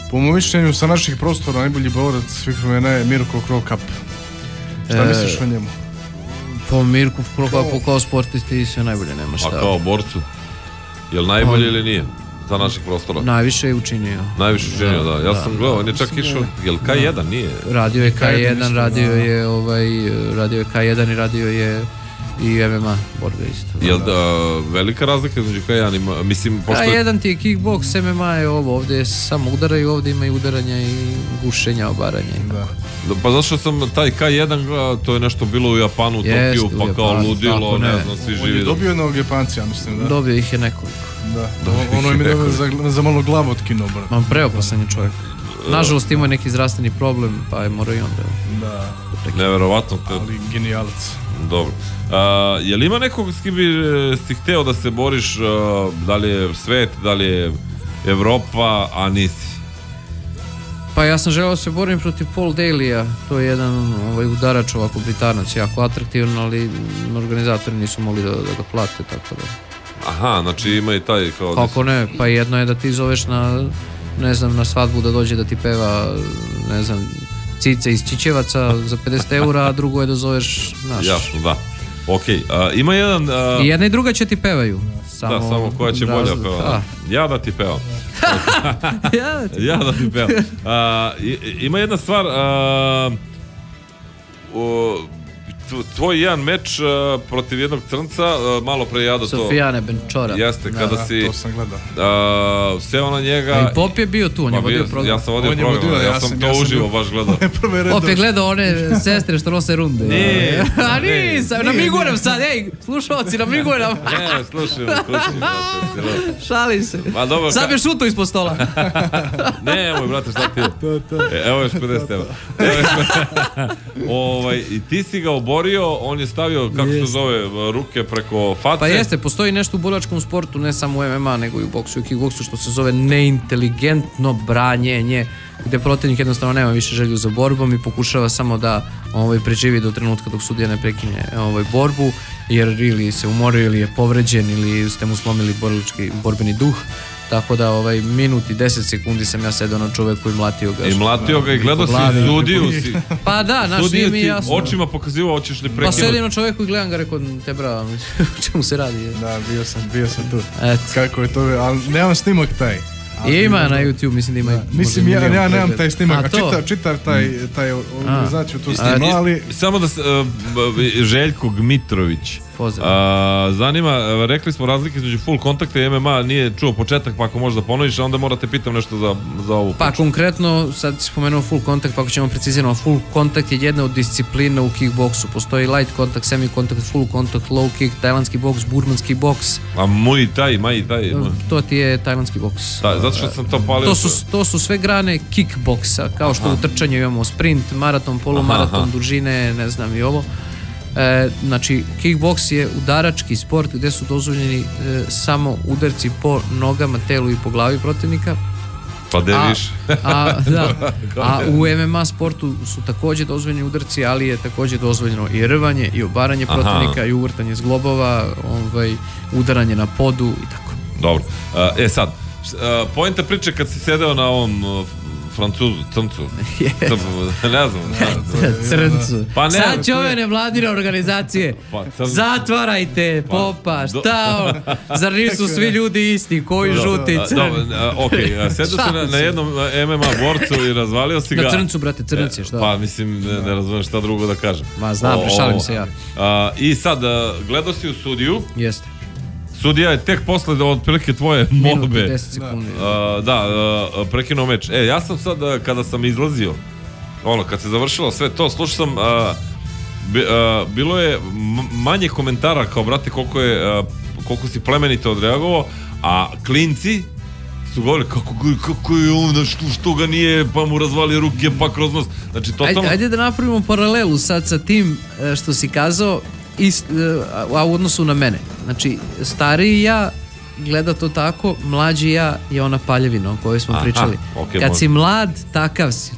[SPEAKER 3] Po mojom mišljenju sa naših prostora najbolji borac svih vremena je Mirko Cro Cop. Šta misliš o njemu?
[SPEAKER 2] Po Mirku Cro Copu kao sportisti sve najbolje, nema šta.
[SPEAKER 1] A kao borcu? Je li najbolje ili nije? Za naših prostora?
[SPEAKER 2] Najviše je učinio.
[SPEAKER 1] Najviše učinio, da. Ja sam gledao, on je čak išao, je li K1, nije?
[SPEAKER 2] Radio je K1, radio je K1 i radio je i MMA borbe isto.
[SPEAKER 1] Jel velika razlika između K1 mislim, pošto...
[SPEAKER 2] K1 ti je kickbox, MMA je ovo, ovdje samo udara i ovdje ima i udaranja i gušenja, obaranja.
[SPEAKER 1] Pa zašto sam taj K1, to je nešto bilo u Japanu, u Tokiju, pa kao ludilo, ne znam, svi živi.
[SPEAKER 3] On je dobio jednog Japancija, mislim, da?
[SPEAKER 2] Dobio ih je nekoliko.
[SPEAKER 3] Da, ono je mi za malo glavu otkino.
[SPEAKER 2] Mam preopasan je čovjek. Nažalost imao je neki zdravstveni problem, pa je morao i onda.
[SPEAKER 3] Da.
[SPEAKER 1] Neverovatno.
[SPEAKER 3] Ali genijalac.
[SPEAKER 1] Dobro. Je li ima nekog s kim bi si hteo da se boriš, da li je svet, da li je Evropa, a nisi?
[SPEAKER 2] Pa ja sam želeo da se borim protiv Paul Dalija, to je jedan udarač, ovako Britanac, jako atraktivan, ali organizatori nisu mogli da ga plate, tako da...
[SPEAKER 1] Aha, znači ima i taj kao...
[SPEAKER 2] Kako ne, pa jedno je da ti zoveš na, ne znam, na svadbu da dođe da ti peva, ne znam, Cice iz Čičevaca za 50 eura, a drugo je da zoveš naš.
[SPEAKER 1] Jasno, da. Okej, ima jedan...
[SPEAKER 2] I jedna i druga će ti pevaju.
[SPEAKER 1] Da, samo koja će bolja peva. Ja da ti pevam. Ja da ti pevam. Ima jedna stvar, tvoj jedan meč protiv jednog crnca, malo pre jado to...
[SPEAKER 2] Sofijane Benčora.
[SPEAKER 1] Jeste, kada si...
[SPEAKER 3] To sam gledao.
[SPEAKER 1] Seo na njega...
[SPEAKER 2] A i Pop je bio tu, on je vodio program.
[SPEAKER 1] Ja sam vodio program, ja sam to uživo baš gledao.
[SPEAKER 2] Pop je gledao one sestre što nose runde.
[SPEAKER 1] Nije.
[SPEAKER 2] A nisam, namigujem sad, ej, slušalci, namigujem.
[SPEAKER 1] Ne, slušaj,
[SPEAKER 2] šalim se. Sad bi šuto ispod stola.
[SPEAKER 1] Ne, moj brate, šta ti je? Evo još 50 evo. I ti si ga oborio, on je stavio, kako se zove, ruke preko face.
[SPEAKER 2] Pa jeste, postoji nešto u borilačkom sportu, ne samo u MMA, nego i u boksu i kickboksu, što se zove neinteligentno branjenje, gde protivnik jednostavno nema više želju za borbom i pokušava samo da preživi do trenutka dok sudija ne prekine borbu, jer ili se umorio, ili je povređen, ili ste mu slomili borbeni duh. Tako da minut i 10 sekundi sam ja sedao na čoveku i mlatio ga.
[SPEAKER 1] I mlatio ga i gledao si sudiju si.
[SPEAKER 2] Pa da, naš nije mi jasno.
[SPEAKER 1] Očima pokazivo, hoćeš li prekinuti.
[SPEAKER 2] Pa sedim na čoveku i gledam ga, rekao, te bravo, o čemu se radi.
[SPEAKER 3] Da, bio sam tu. Kako je to, ali nemam snimak taj.
[SPEAKER 2] Ima na YouTube, mislim da ima.
[SPEAKER 3] Mislim, ja nemam taj snimak, a čitav taj organizaciju tu snima, ali...
[SPEAKER 1] Samo da se, Željko Gmitrović. Zanima, rekli smo razlike između full kontakta i MMA, nije čuo početak, pa ako možeš da ponoviš, a onda mora te pitam nešto za ovu priču.
[SPEAKER 2] Pa konkretno, sad si spomenuo full kontakt, pa ako ćemo precizirano, full kontakt je jedna od disciplina u kickboksu. Postoji light kontakt, semi kontakt, full kontakt, low kick, tajlandski boks, burmanski boks.
[SPEAKER 1] A Muay Thai?
[SPEAKER 2] To ti je tajlandski boks.
[SPEAKER 1] Zato što sam to palio.
[SPEAKER 2] To su sve grane kickboksa, kao što u trčanju imamo sprint, maraton, polumaraton, dužine, ne znam i ovo. Znači, kickboks je udarački sport gde su dozvoljeni samo udarci po nogama, telu i po glavi protivnika.
[SPEAKER 1] Pa de više.
[SPEAKER 2] A u MMA sportu su takođe dozvoljeni udarci, ali je takođe dozvoljeno i rvanje i obaranje protivnika i uvrtanje zglobova, udaranje na podu i tako.
[SPEAKER 1] Dobro. Sad, poenta priče kad si sedeo na ovom Francuzu, crncu. Ne znam.
[SPEAKER 2] Crncu. Sad će ove nevladine organizacije. Zatvarajte, Popa, šta? Zar nisu svi ljudi isti, koji žuti i crni?
[SPEAKER 1] Okej, sedeo se na jednom MMA borcu i razvalio si ga.
[SPEAKER 2] Na crncu, brate, crnac je, šta?
[SPEAKER 1] Pa mislim, ne razumijem šta drugo da kažem.
[SPEAKER 2] Ma znam, prešalim se ja.
[SPEAKER 1] I sad, gledao si u sudiju.
[SPEAKER 2] Jeste.
[SPEAKER 1] Sudija je tek posle otprilike tvoje molbe.
[SPEAKER 2] Minuti 10 sekundi.
[SPEAKER 1] Prekinuo meč. Ja sam sad, kada sam izlazio, kad se završilo sve to, slušao sam, bilo je manje komentara kao, brate, koliko si plemenito odreagovao, a klinci su govorili kako je on, što ga nije, pa mu razvali ruke, pa kroz nos. Znači, totalno...
[SPEAKER 2] Ajde da napravimo paralelu sad sa tim što si kazao, a u odnosu na mene. Znači, stariji ja gleda to tako, mlađi ja je ona paljevina o kojoj smo pričali. Kad si mlad, takav si,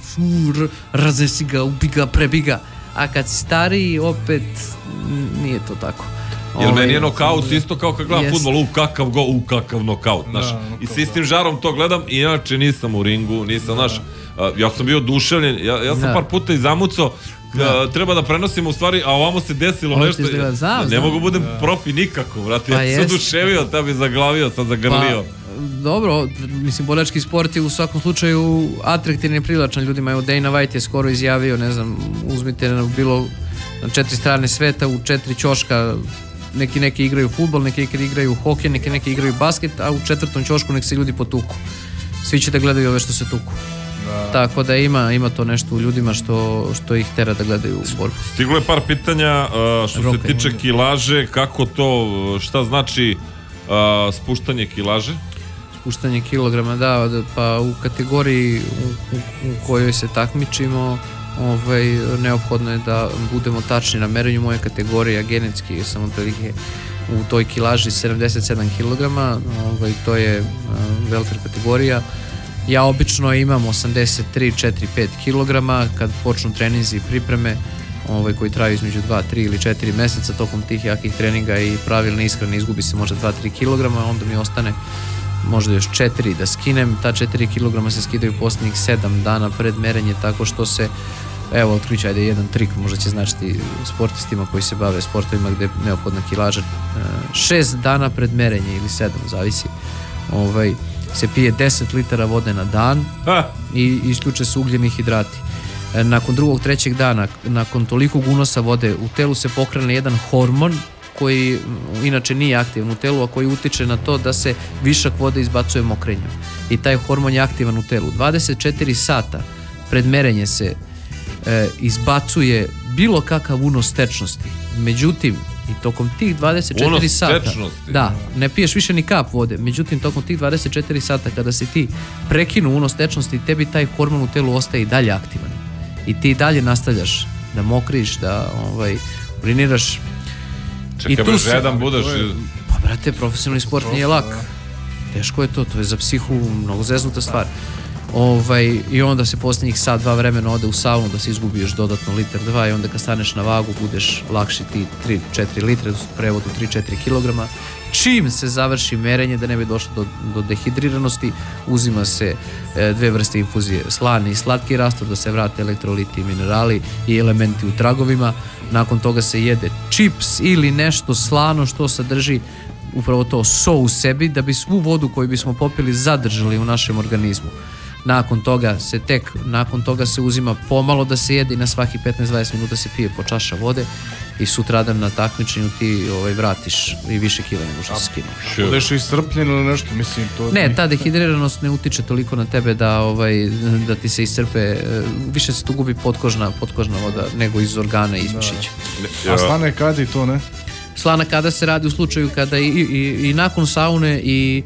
[SPEAKER 2] raznesi ga, ubi ga, prebi ga. A kad si stariji, opet nije to tako.
[SPEAKER 1] Jer meni je nokaut isto kao kad gledam futbol, kakav nokaut, znaš. I s istim žarom to gledam i inače nisam u ringu, nisam, znaš, ja sam bio oduševljen, ja sam par puta i zamucao, treba da prenosimo u stvari, a ovamo se desilo nešto, ne mogu budem profi nikako, vrati, ja sam oduševio, ta bi zaglavio, sad zagrlio.
[SPEAKER 2] Dobro, mislim, borilački sport je u svakom slučaju atraktivni i privlačan ljudima. Evo, Dana White je skoro izjavio, ne znam, uzmite bilo na 4 strane sveta, u 4 ćoška, neki igraju fudbal, neki igraju hokej, neki igraju basket, a u 4. ćošku nek se ljudi potuku. Svi će da gledaju ove što se tuku. Tako da ima to nešto u ljudima što ih tera da gledaju u borbu.
[SPEAKER 1] Stiglo je par pitanja što se tiče kilaže, kako to, šta znači spuštanje kilaže?
[SPEAKER 2] Spuštanje kilograma, da, pa u kategoriji u kojoj se takmičimo, neophodno je da budemo tačni na merenju. Moje kategorije, genetski sam otprilike u toj kilaži 77 kg, to je welter kategorija. Ja obično imam 83, 4, 5 kg kad počnu treninzi i pripreme koji traju između 2, 3 ili 4 meseca. Tokom tih jakih treninga i pravilne ishrane izgubi se možda 2-3 kg, onda mi ostane možda još 4 da skinem. Ta 4 kg se skidaju posljednjih 7 dana pred merenje, tako što se, evo, otkriću, ajde jedan trik, možda će značiti sportistima koji se bave sportovima gde je neophodna kilaža. 6 dana pred merenje ili 7, zavisi, se pije 10 litara vode na dan i isključe se ugljeni hidrati. Nakon 2. 3. dana, nakon tolikog unosa vode, u telu se pokrene jedan hormon koji inače nije aktivan u telu, a koji utiče na to da se višak vode izbacuje mokrenjem. I taj hormon je aktivan u telu. 24 sata pred merenje se izbacuje bilo kakav unos tečnosti. Međutim, i tokom tih 24 sata, da, ne piješ više ni kap vode, međutim tokom tih 24 sata kada se ti prekinu unos tečnosti, tebi taj hormon u telu ostaje i dalje aktivan. I ti dalje nastavljaš da mokriš, da uriniraš.
[SPEAKER 1] Čekaj, bre, žedan budeš.
[SPEAKER 2] Pa, brate, profesionalni sport nije lak. Teško je to je za psihu mnogo zeznuta stvar. I onda se posljednjih sat, 2 vremena ode u saunu da se izgubi još dodatno 1-2 litara i onda kad staneš na vagu budeš lakši ti 3-4 litre, u prevodu 3-4 kg. Čim se završi merenje, da ne bi došlo do dehidriranosti, uzima se 2 vrste infuzije, slani i slatki rastor, da se vrate elektroliti i minerali i elementi u tragovima. Nakon toga se jede čips ili nešto slano što sadrži upravo to, so u sebi, da bi svu vodu koju bismo popili zadržali u našem organizmu. Nakon toga se uzima pomalo da se jede i na svaki 15-20 minuta se pije po čaša vode i sutradan na takmičenju ti vratiš i više kila nego što se skinuo.
[SPEAKER 3] Budeš iscrpljen ili nešto, mislim to...
[SPEAKER 2] Ne, ta dehidriranost ne utiče toliko na tebe da ti se iscrpe, više se tu gubi potkožna voda nego iz organa i iz mišića.
[SPEAKER 3] A slane kada i to, ne?
[SPEAKER 2] Slana kada se radi u slučaju kada i nakon saune i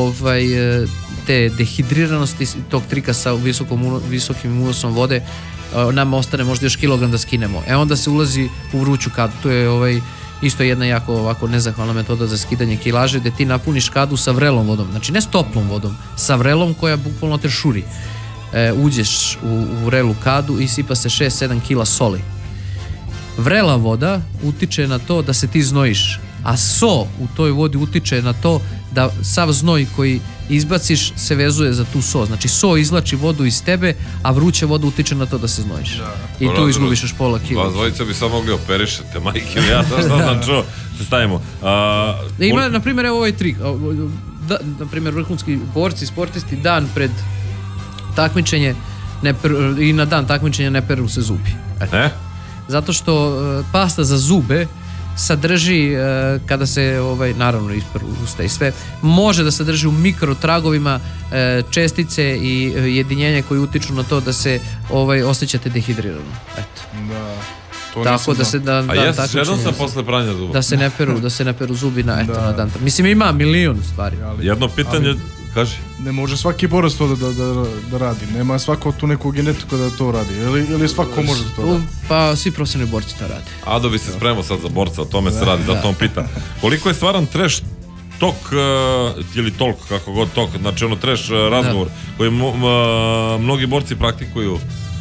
[SPEAKER 2] te dehidriranosti, tog trika sa visokim unosom vode, nama ostane možda još kilogram da skinemo. Onda se ulazi u vruću kadu. To je isto jedna jako ovako nezahvalna metoda za skidanje kilaže, gde ti napuniš kadu sa vrelom vodom, znači ne s toplom vodom, sa vrelom koja bukvalno te šuri. Uđeš u vrelu kadu i sipa se 6-7 kila soli. Vrela voda utiče na to da se ti znojiš, a so u toj vodi utiče na to da sav znoj koji izbaciš se vezuje za tu so. Znači so izlači vodu iz tebe, a vruća voda utiče na to da se znojiš. I tu izgubiš još pola kila.
[SPEAKER 1] Vas dvojica bi sad mogli operišete, majke, ja šta sam čuo. Stavimo.
[SPEAKER 2] Ima, na primjer, evo ovaj trik. Na primjer, vrhunski borci, sportisti, dan pred takmičenje i na dan takmičenja ne peru se zubi. Zato što pasta za zube sadrži, kada se, naravno isperu usta i sve, može da sadrži u mikrotragovima čestice i jedinjenja koji utiču na to da se osjećate dehidrirano. Eto. Tako da se
[SPEAKER 1] a jes, žedom sam posle pranja zuba.
[SPEAKER 2] Da se ne peru zubi na dan. Mislim, ima milion stvari.
[SPEAKER 1] Jedno pitanje, kaži.
[SPEAKER 3] Ne može svaki borac to da radi. Nema svako tu neku genetiku da to radi. Ili svako može to radi?
[SPEAKER 2] Pa svi profesionalni borci to rade.
[SPEAKER 1] Ado bi se spremao sad za borca, o tome se radi, da tom pita. Koliko je stvaran trash talk, ili talk, kako god talk, znači trash razgovor, koji mnogi borci praktikuju?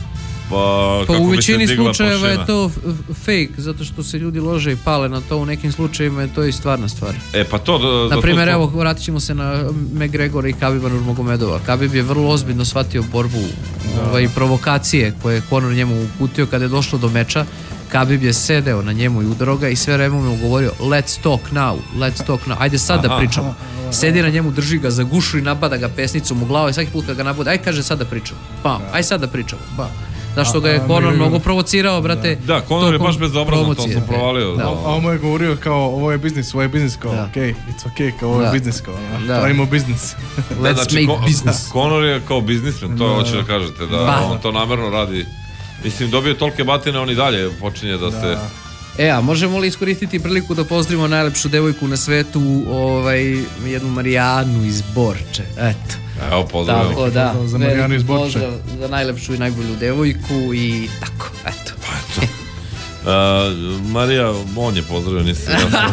[SPEAKER 2] Pa u većini slučajeva je to fake, zato što se ljudi lože i pale na to, u nekim slučajevima je to i stvarna stvar.
[SPEAKER 1] Pa to...
[SPEAKER 2] Naprimjer, evo, vratit ćemo se na McGregora i Khabiba Nurmagomedova. Khabib je vrlo ozbiljno shvatio borbu i provokacije koje je Conor njemu uputio kada je došlo do meča. Khabib je sedeo na njemu i udarao ga i sve vreme mu govorio let's talk now, ajde sad da pričamo. Sedi na njemu, drži ga za gušu i napada ga pesnicom u glavu i svaki put kad ga nabude, aj kaže sad da pričamo, aj sad da pričamo, zašto ga je Conor mnogo provocirao, brate.
[SPEAKER 1] Da, Conor je baš bezobrazno, to sam provalio.
[SPEAKER 3] A ovo je govorio kao, ovo je biznis, kao, okej, it's okej, kao ovo je biznis, kao, pravimo biznis.
[SPEAKER 2] Let's make business.
[SPEAKER 1] Conor je kao biznismen, to hoće da kažete, da on to namerno radi. Mislim, dobio tolike batine, on i dalje počinje da se...
[SPEAKER 2] A možemo li iskoristiti priliku da pozdravimo najlepšu devojku na svetu, jednu Marijanu iz Borče, eto.
[SPEAKER 1] Evo, pozdravimo.
[SPEAKER 2] Tako da,
[SPEAKER 3] za Marijanu iz Borče.
[SPEAKER 2] Pozdrav za najlepšu i najbolju devojku i tako, eto.
[SPEAKER 1] Pa eto. Marija, on je pozdravio, nisam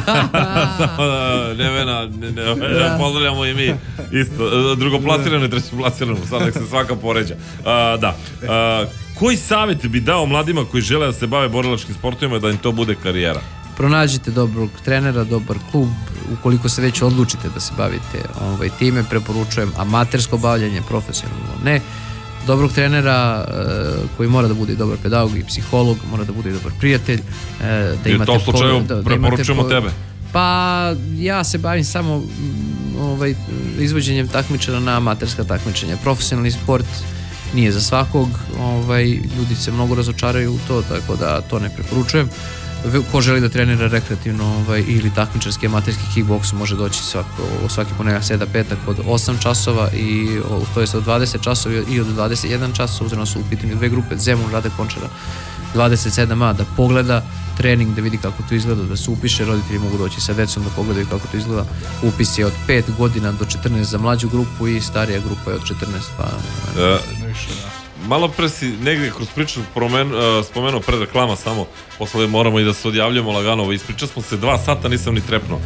[SPEAKER 1] Nevena, pozdravljamo i mi isto, drugoplasirano i trećoplasirano, sad nek se svaka poređa. Da, koji savjet bi dao mladima koji žele da se bave borilačkim sportovima da im to bude karijera?
[SPEAKER 2] Pronađite dobrog trenera, dobar klub, ukoliko se već odlučite da se bavite time, preporučujem amatersko bavljanje, profesionalno ne. Dobrog trenera koji mora da bude i dobar pedagog i psiholog, mora da bude i dobar prijatelj.
[SPEAKER 1] I u tom slučaju preporučujemo tebe.
[SPEAKER 2] Pa ja se bavim samo izvođenjem takmičara na amaterska takmičenja. Profesionalni sport nije za svakog, ljudi se mnogo razočaraju u to, tako da to ne preporučujem. Ko želi da trenira rekreativno ili takmičarski amaterski kickboks može doći svaki ponedeljak, sreda, petak od 8 časova to je od 20 časova i od 21 časova, uzmano su u pitanju dve grupe, Zemun, Rade Končara 27a, da pogleda trening, da vidi kako to izgleda, da se upiše, roditelji mogu doći sa decom da pogledaju kako to izgleda. Upis je od 5 godina do 14 za mlađu grupu i starija grupa je od 14 pa...
[SPEAKER 1] Malo pre si negdje kroz priču spomenuo pred reklama samo, posle moramo i da se odjavljamo lagano, ispričali smo se 2 sata, nisam ni trepnuo.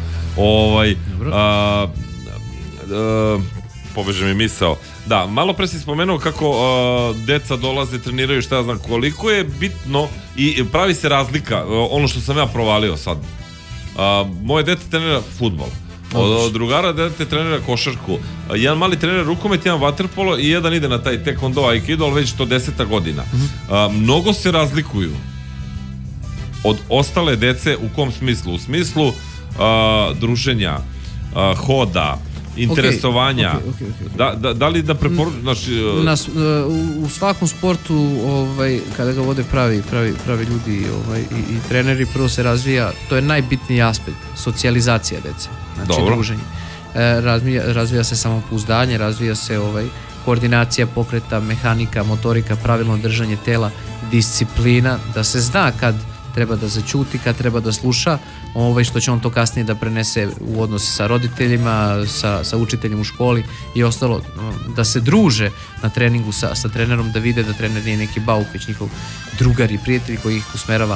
[SPEAKER 1] Pobeže mi misao. Da, malo pre si spomenuo kako deca dolaze, treniraju, šta ja znam, koliko je bitno i pravi se razlika, ono što sam ja provalio sad. Moje dete trenira fudbal. Od drugara dete trenira košarku, jedan mali trenira rukomet, jedan vaterpolo i jedan ide na taj taekwondo, aikido, ali već to 10. godina. Mnogo se razlikuju od ostale dece u kom smislu? U smislu druženja, hoda, interesovanja. Da li da preporučujem?
[SPEAKER 2] U svakom sportu kada ga vode pravi ljudi i treneri, prvo se razvija, to je najbitniji aspekt, socijalizacija dece, znači druženje. Razvija se samopouzdanje, razvija se koordinacija pokreta, mehanika, motorika, pravilno držanje tela, disciplina, da se zna kad treba da zaćuti, kad treba da sluša, što će on to kasnije da prenese u odnos sa roditeljima, sa učiteljem u školi i ostalo, da se druže na treningu sa trenerom, da vide da trener nije neki bauk, već njihov drugar i prijatelj koji ih usmerava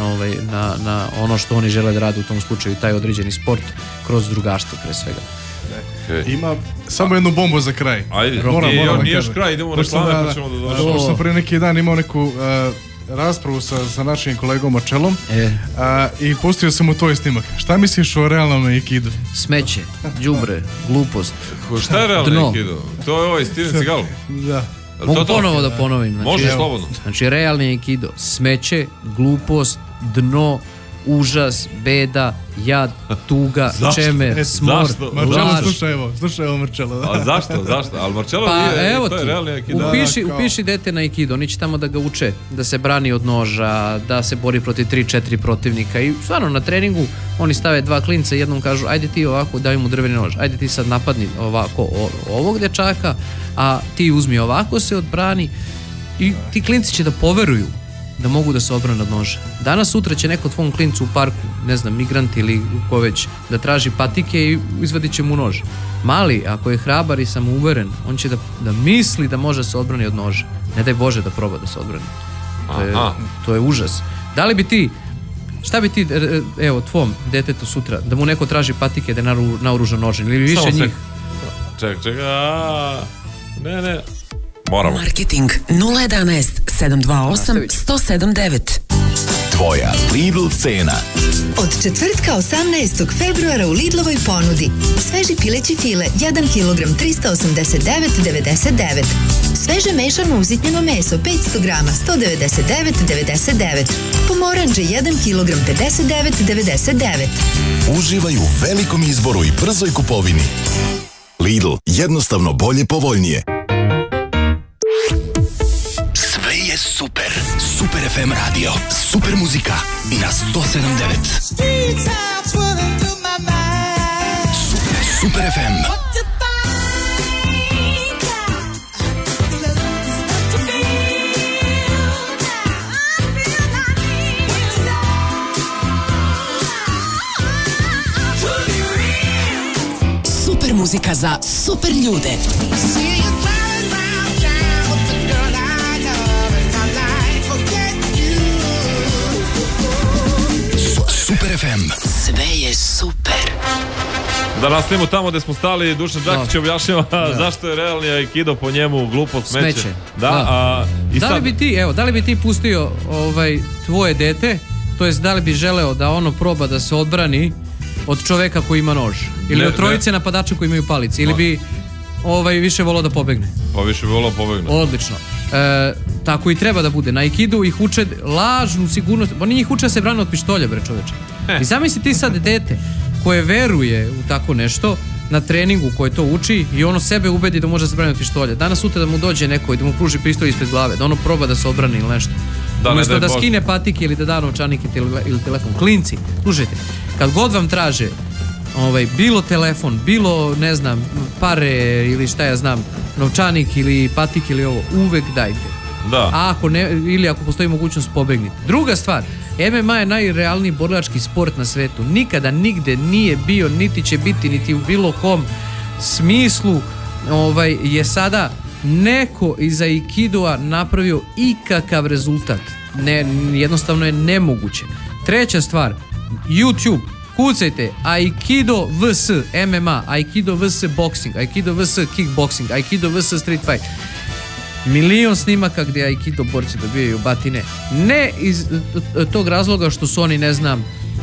[SPEAKER 2] na ono što oni žele da rade u tom slučaju, taj određeni sport kroz drugarstvo pre svega.
[SPEAKER 3] Ima samo jednu bombu za kraj.
[SPEAKER 1] Ajde, nije još kraj, idemo u reklame pa ćemo da dođemo.
[SPEAKER 3] Pošto sam prije neki dan imao neku raspravu sa našim kolegom Marčelom i pustio sam mu tvoj snimak. Šta misliš o realnom aikidu?
[SPEAKER 2] Smeće, đubre, glupost.
[SPEAKER 1] Šta je realno aikido? To je ovaj Steven Seagal?
[SPEAKER 3] Da.
[SPEAKER 2] Mogu ponovo da ponovim.
[SPEAKER 1] Može slobodno.
[SPEAKER 2] Znači, realni aikido, smeće, glupost, dno, užas, beda, jad, tuga, čemer, smor,
[SPEAKER 3] Marčelo, slušaj evo Marčelo.
[SPEAKER 1] A zašto? Ali Marčelo to je realni aikido.
[SPEAKER 2] Upiši dete na aikido, oni će tamo da ga uče, da se brani od noža, da se bori protiv 3-4 protivnika i stvarno na treningu oni stave 2 klinca i jednom kažu ajde ti ovako, daj mu drveni nož, ajde ti sad napadni ovako ovog dečaka, a ti uzmi ovako se odbrani i ti klinci će da poveruju da mogu da se odbrane od noža. Danas, sutra će neko tvom klincu u parku, ne znam, migrant ili ko već, da traži patike i izvadit će mu nož. Mali, ako je hrabar i samouveren, on će da misli da može se odbrani od noža. Ne daj Bože da proba da se odbrani. To je užas. Da li bi ti, šta bi ti, evo, tvom detetu sutra, da mu neko traži patike da je naoružan nožem ili više njih?
[SPEAKER 1] Čekaj, ne. Moramo.
[SPEAKER 4] Marketing 011 728 107
[SPEAKER 5] Tvoja Lidl cena.
[SPEAKER 6] Od četvrtka 18. februara u Lidlovoj ponudi. Sveži pileći file 1 kg 389,99. Sveže mešano usitnjeno meso 500 grama 199,99. Pomoranđe 1 kg 59,99.
[SPEAKER 5] Uživaj u velikom izboru i brzoj kupovini. Lidl, jednostavno bolje, povoljnije. Sve je super. Super FM radio. Super muzika na 107.9. Super FM.
[SPEAKER 4] Super muzika za super ljude.
[SPEAKER 5] Super FM.
[SPEAKER 4] Sve je super.
[SPEAKER 1] Da nastavimo tamo gde smo stali, Dušan Đakić objašnjava zašto je realni aikido po njemu glupo smeće.
[SPEAKER 2] Da, da li bi ti pustio tvoje dete, to jest da li bi želeo da ono proba da se odbrani od čoveka koji ima nož? Ili od trojice napadača koji imaju palice? Ili bi više volao da pobegne?
[SPEAKER 1] Pa više bi volao pobegne.
[SPEAKER 2] Odlično. Tako i treba da bude. Na aikidu ih uče lažnu sigurnost. Oni njih uče da se brane od pištolja, bre čoveče. I zamisli ti sad dete koje veruje u tako nešto na treningu koje to uči i ono sebe ubedi da može se brani od pištolja. Danas sutra da mu dođe neko i da mu pruži pištolj ispred glave, da ono proba da se odbrani ili nešto. Umesto da skine patike ili da da novčanik ili telefon. Klinci, slušajte, kad god vam traže bilo telefon, bilo, ne znam, pare ili šta ja znam, novčanik ili patik ili ovo, uvek dajte.
[SPEAKER 1] Da.
[SPEAKER 2] Ako postoji mogućnost, pobegnite. Druga stvar, MMA je najrealniji borilački sport na svetu. Nikada, nigde nije bio, niti će biti, niti u bilo kom smislu je sada neko iz aikidoa napravio ikakav rezultat. Jednostavno je nemoguće. Treća stvar, YouTube. Kucajte Aikido vs MMA, Aikido vs boxing, Aikido vs kickboxing, Aikido vs street fight. Milion snimaka gdje Aikido borci dobijaju batine. Ne iz tog razloga što su oni, ne znam,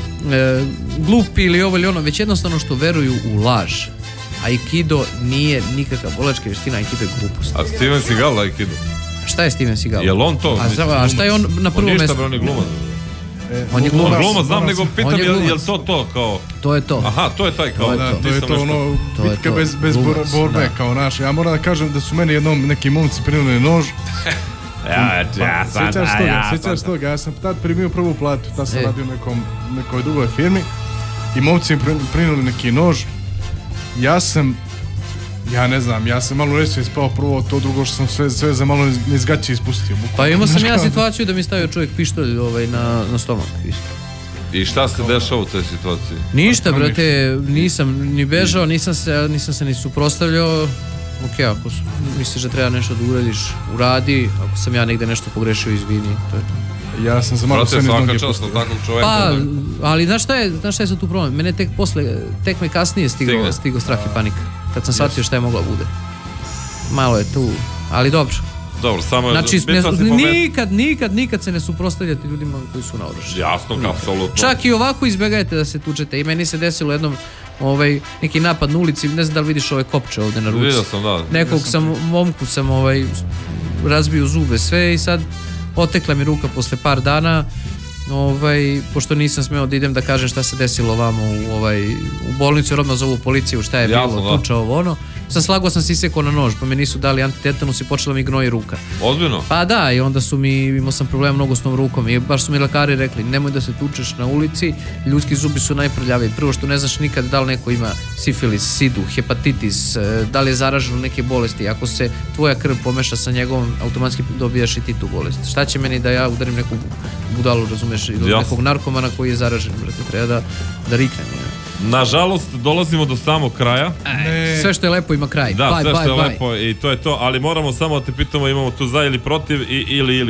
[SPEAKER 2] glupi ili ovo ili ono, već jednostavno što veruju u laž. Aikido nije nikakva borilačka vještina, Aikido je glupost.
[SPEAKER 1] A Steven Seagal Aikido?
[SPEAKER 2] Šta je Steven Seagal?
[SPEAKER 1] Jel on to?
[SPEAKER 2] A šta je on na prvom mjestu?
[SPEAKER 1] On je glumac.
[SPEAKER 2] On je
[SPEAKER 1] glumac, znam, nego pitam jel to kao...
[SPEAKER 2] To je to.
[SPEAKER 1] Aha, to je taj kao...
[SPEAKER 3] To je to ono, bitka bez borbe kao naš. Ja moram da kažem da su meni jednom neki momci primili nož. Sjećaš toga, ja sam tad primio prvu platu, tad sam radio nekoj drugoj firmi i momci primili neki nož. Ja ne znam, ja sam malo resio ispao prvo, to drugo što sam sve za malo iz gaće ispustio.
[SPEAKER 2] Pa imao sam ja situaciju da mi stavio čovjek pištolj na stomak.
[SPEAKER 1] I šta se dešava u toj situaciji?
[SPEAKER 2] Ništa, brate, nisam ni bežao, nisam se ni suprotstavljao. Ok, ako misliš da treba nešto da uradiš, uradi. Ako sam ja negde nešto pogrešio, izvini, to je to.
[SPEAKER 3] Ja sam za malo sve niz noge pustio.
[SPEAKER 2] Pa, ali znaš šta je sad tu problem? Mene tek me kasnije stigao strah i panika. Kad sam shvatio šta je moglo bude. Malo je tu, ali dobro.
[SPEAKER 1] Dobro, samo
[SPEAKER 2] znači, nikad se ne suprotstavljate ljudima koji su na oružju.
[SPEAKER 1] Jasno, apsolutno.
[SPEAKER 2] Čak i ovako izbegajte da se tučete. I meni se desilo jednom neki napad na ulici, ne znam da li vidiš ove kopče ovde na ruci.
[SPEAKER 1] Vidio sam, da.
[SPEAKER 2] Nekog momku sam razbio zube sve i sad otekla mi ruka posle par dana. Pošto nisam smeo da idem da kažem šta se desilo vamo u bolnicu, jer odmah zovu policiju šta je bilo, tuča ovo ono. Sam slagao sam sisekao na nož, pa me nisu dali antitetanus i počela mi gnoji ruka.
[SPEAKER 1] Ozbiljno?
[SPEAKER 2] Pa da, i onda imao sam problem mnogo s tom rukom i baš su mi lekari rekli, nemoj da se tučeš na ulici, ljudski zubi su najprljaviji. Prvo što ne znaš nikad da li neko ima sifilis, sidu, hepatitis, da li je zaražen u neke bolesti. Ako se tvoja krv pomeša sa njegovom, automatski dobijaš i ti tu bolest. Šta će meni da ja udarim neku budalu, razumeš, ili nekog narkomana koji je zaražen, brate, treba da riknem.
[SPEAKER 1] Nažalost, dolazimo do samog kraja.
[SPEAKER 2] Sve što je lepo ima kraj.
[SPEAKER 1] Da, sve što je lepo i to je to, ali moramo samo da te pitamo, imamo tu za ili protiv ili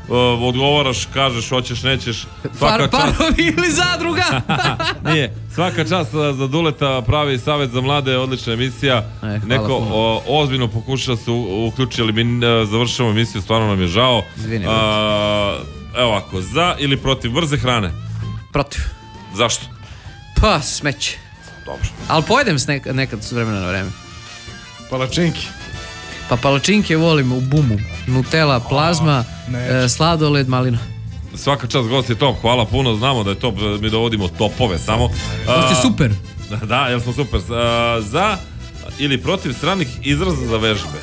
[SPEAKER 1] odgovaraš, kažeš, hoćeš, nećeš.
[SPEAKER 2] Parovi ili zadruga?
[SPEAKER 1] Nije, svaka čast za Duleta, pravi savjet za mlade, odlična emisija. Neko ozbiljno pokuša se uključi, ali mi završamo emisiju, stvarno nam je žao.
[SPEAKER 2] Izvini.
[SPEAKER 1] Evo ovako, za ili protiv brze hrane?
[SPEAKER 2] Protiv.
[SPEAKER 1] Zašto?
[SPEAKER 2] Pa, smeće.
[SPEAKER 1] Dobro.
[SPEAKER 2] Ali pojedem nekad s vremena na vreme.
[SPEAKER 3] Palačinki.
[SPEAKER 2] Pa palačinke volim u bumu. Nutella, plazma, sladoled, malina.
[SPEAKER 1] Svaka čast, gost je top, hvala puno, znamo da je top, mi dovodimo topove samo.
[SPEAKER 2] Gost je super.
[SPEAKER 1] Da, jer smo super. Za ili protiv stranih izraza za vežbe?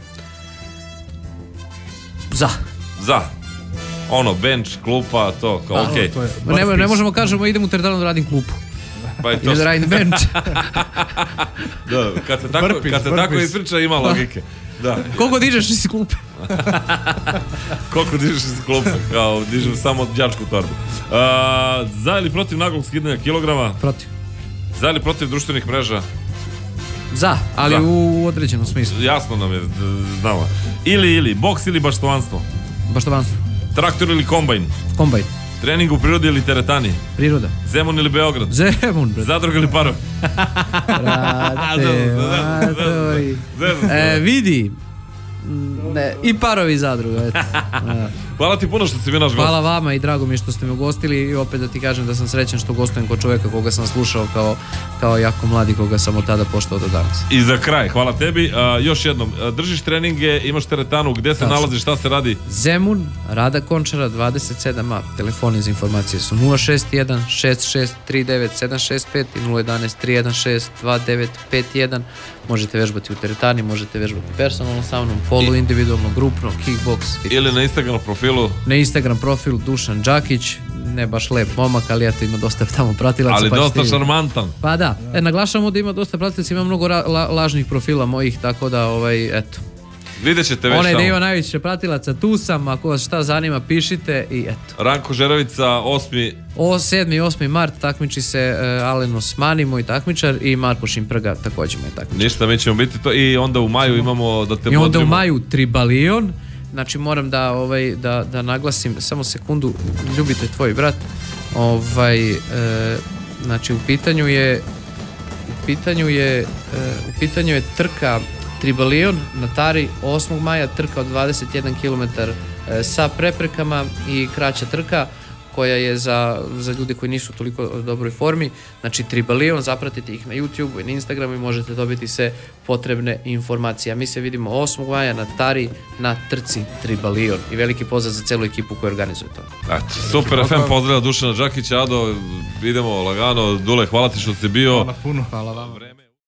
[SPEAKER 1] Za. Ono, bench, klupa, to, kao okej.
[SPEAKER 2] Ne možemo kažemo idem u teretanu da radim klupu. Ili da radim bench.
[SPEAKER 1] Da, kad se tako ispriča ima logike. Da.
[SPEAKER 2] Koliko dižeš iz klupe?
[SPEAKER 1] Koliko dižeš iz klupe? Kao, dižem samo đačku torbu. Za ili protiv naglog skidanja kilograma?
[SPEAKER 2] Protiv.
[SPEAKER 1] Za ili protiv društvenih mreža?
[SPEAKER 2] Za, ali u određenom smislu.
[SPEAKER 1] Jasno nam je, znamo. Ili, boks ili baštovanstvo?
[SPEAKER 2] Baštovanstvo.
[SPEAKER 1] Traktor ili kombajn?
[SPEAKER 2] Kombajn.
[SPEAKER 1] Trening u prirodi ili teretani?
[SPEAKER 2] Priroda.
[SPEAKER 1] Zemun ili Beograd?
[SPEAKER 2] Zemun, brate.
[SPEAKER 1] Zadruga ili Parov?
[SPEAKER 2] Vidi. I Parovi zadruga, eto.
[SPEAKER 1] Hvala ti puno što si bio naš gost.
[SPEAKER 2] Hvala vama i drago mi je što ste me ugostili i opet da ti kažem da sam srećan što gostujem kod čoveka koga sam slušao kao jako mladi, koga sam od tada poštao do danas.
[SPEAKER 1] I za kraj, hvala tebi. Još jednom, držiš treninge, imaš teretanu, gde se nalaziš, šta se radi?
[SPEAKER 2] Zemun, Rada Končara, 27A. Telefoni za informacije su 061 66 39 765 i 011 316 2951. Možete vežbati u teretani, možete vežbati personalno sa mnom, polu, individualno, grupno, kickbox.
[SPEAKER 1] Ili na Instagram profilu?
[SPEAKER 2] Na Instagram profil Dušan Đakić, ne baš lep momak, ali eto ima dosta tamo pratilaca.
[SPEAKER 1] Ali dosta šarmantan.
[SPEAKER 2] Pa da, naglašamo da ima dosta pratilaca, ima mnogo lažnih profila mojih, tako da, eto.
[SPEAKER 1] Vidjet ćete već tamo.
[SPEAKER 2] Onaj da ima najviše pratilaca, tu sam, ako vas šta zanima, pišite i eto.
[SPEAKER 1] Ranko Žerovica, 7.
[SPEAKER 2] i 8. mart takmiči se Alen Osmani, moj takmičar, i Marko Šimprga, također moj takmičar.
[SPEAKER 1] Ništa, mi ćemo biti to i onda u maju imamo da te bodrimo.
[SPEAKER 2] I onda u maju Tribalion, znači moram da naglasim, samo sekundu, ljubite tvoj brat, znači u pitanju je trka Tribalion na Tari 8. maja, trka od 21 km sa preprekama i kraća trka koja je za ljude koji nisu u toliko dobroj formi. Znači Tribalion, zapratite ih na YouTube i na Instagramu i možete dobiti sve potrebne informacije. A mi se vidimo 8. maja na Tari na trci Tribalion i veliki pozdrav za celu ekipu koja organizuje to.
[SPEAKER 1] Super FM, pozdravlja Dušana Đakića. Ado, idemo lagano. Dule, hvala ti što si bio.
[SPEAKER 3] Hvala puno.
[SPEAKER 2] Hvala vam.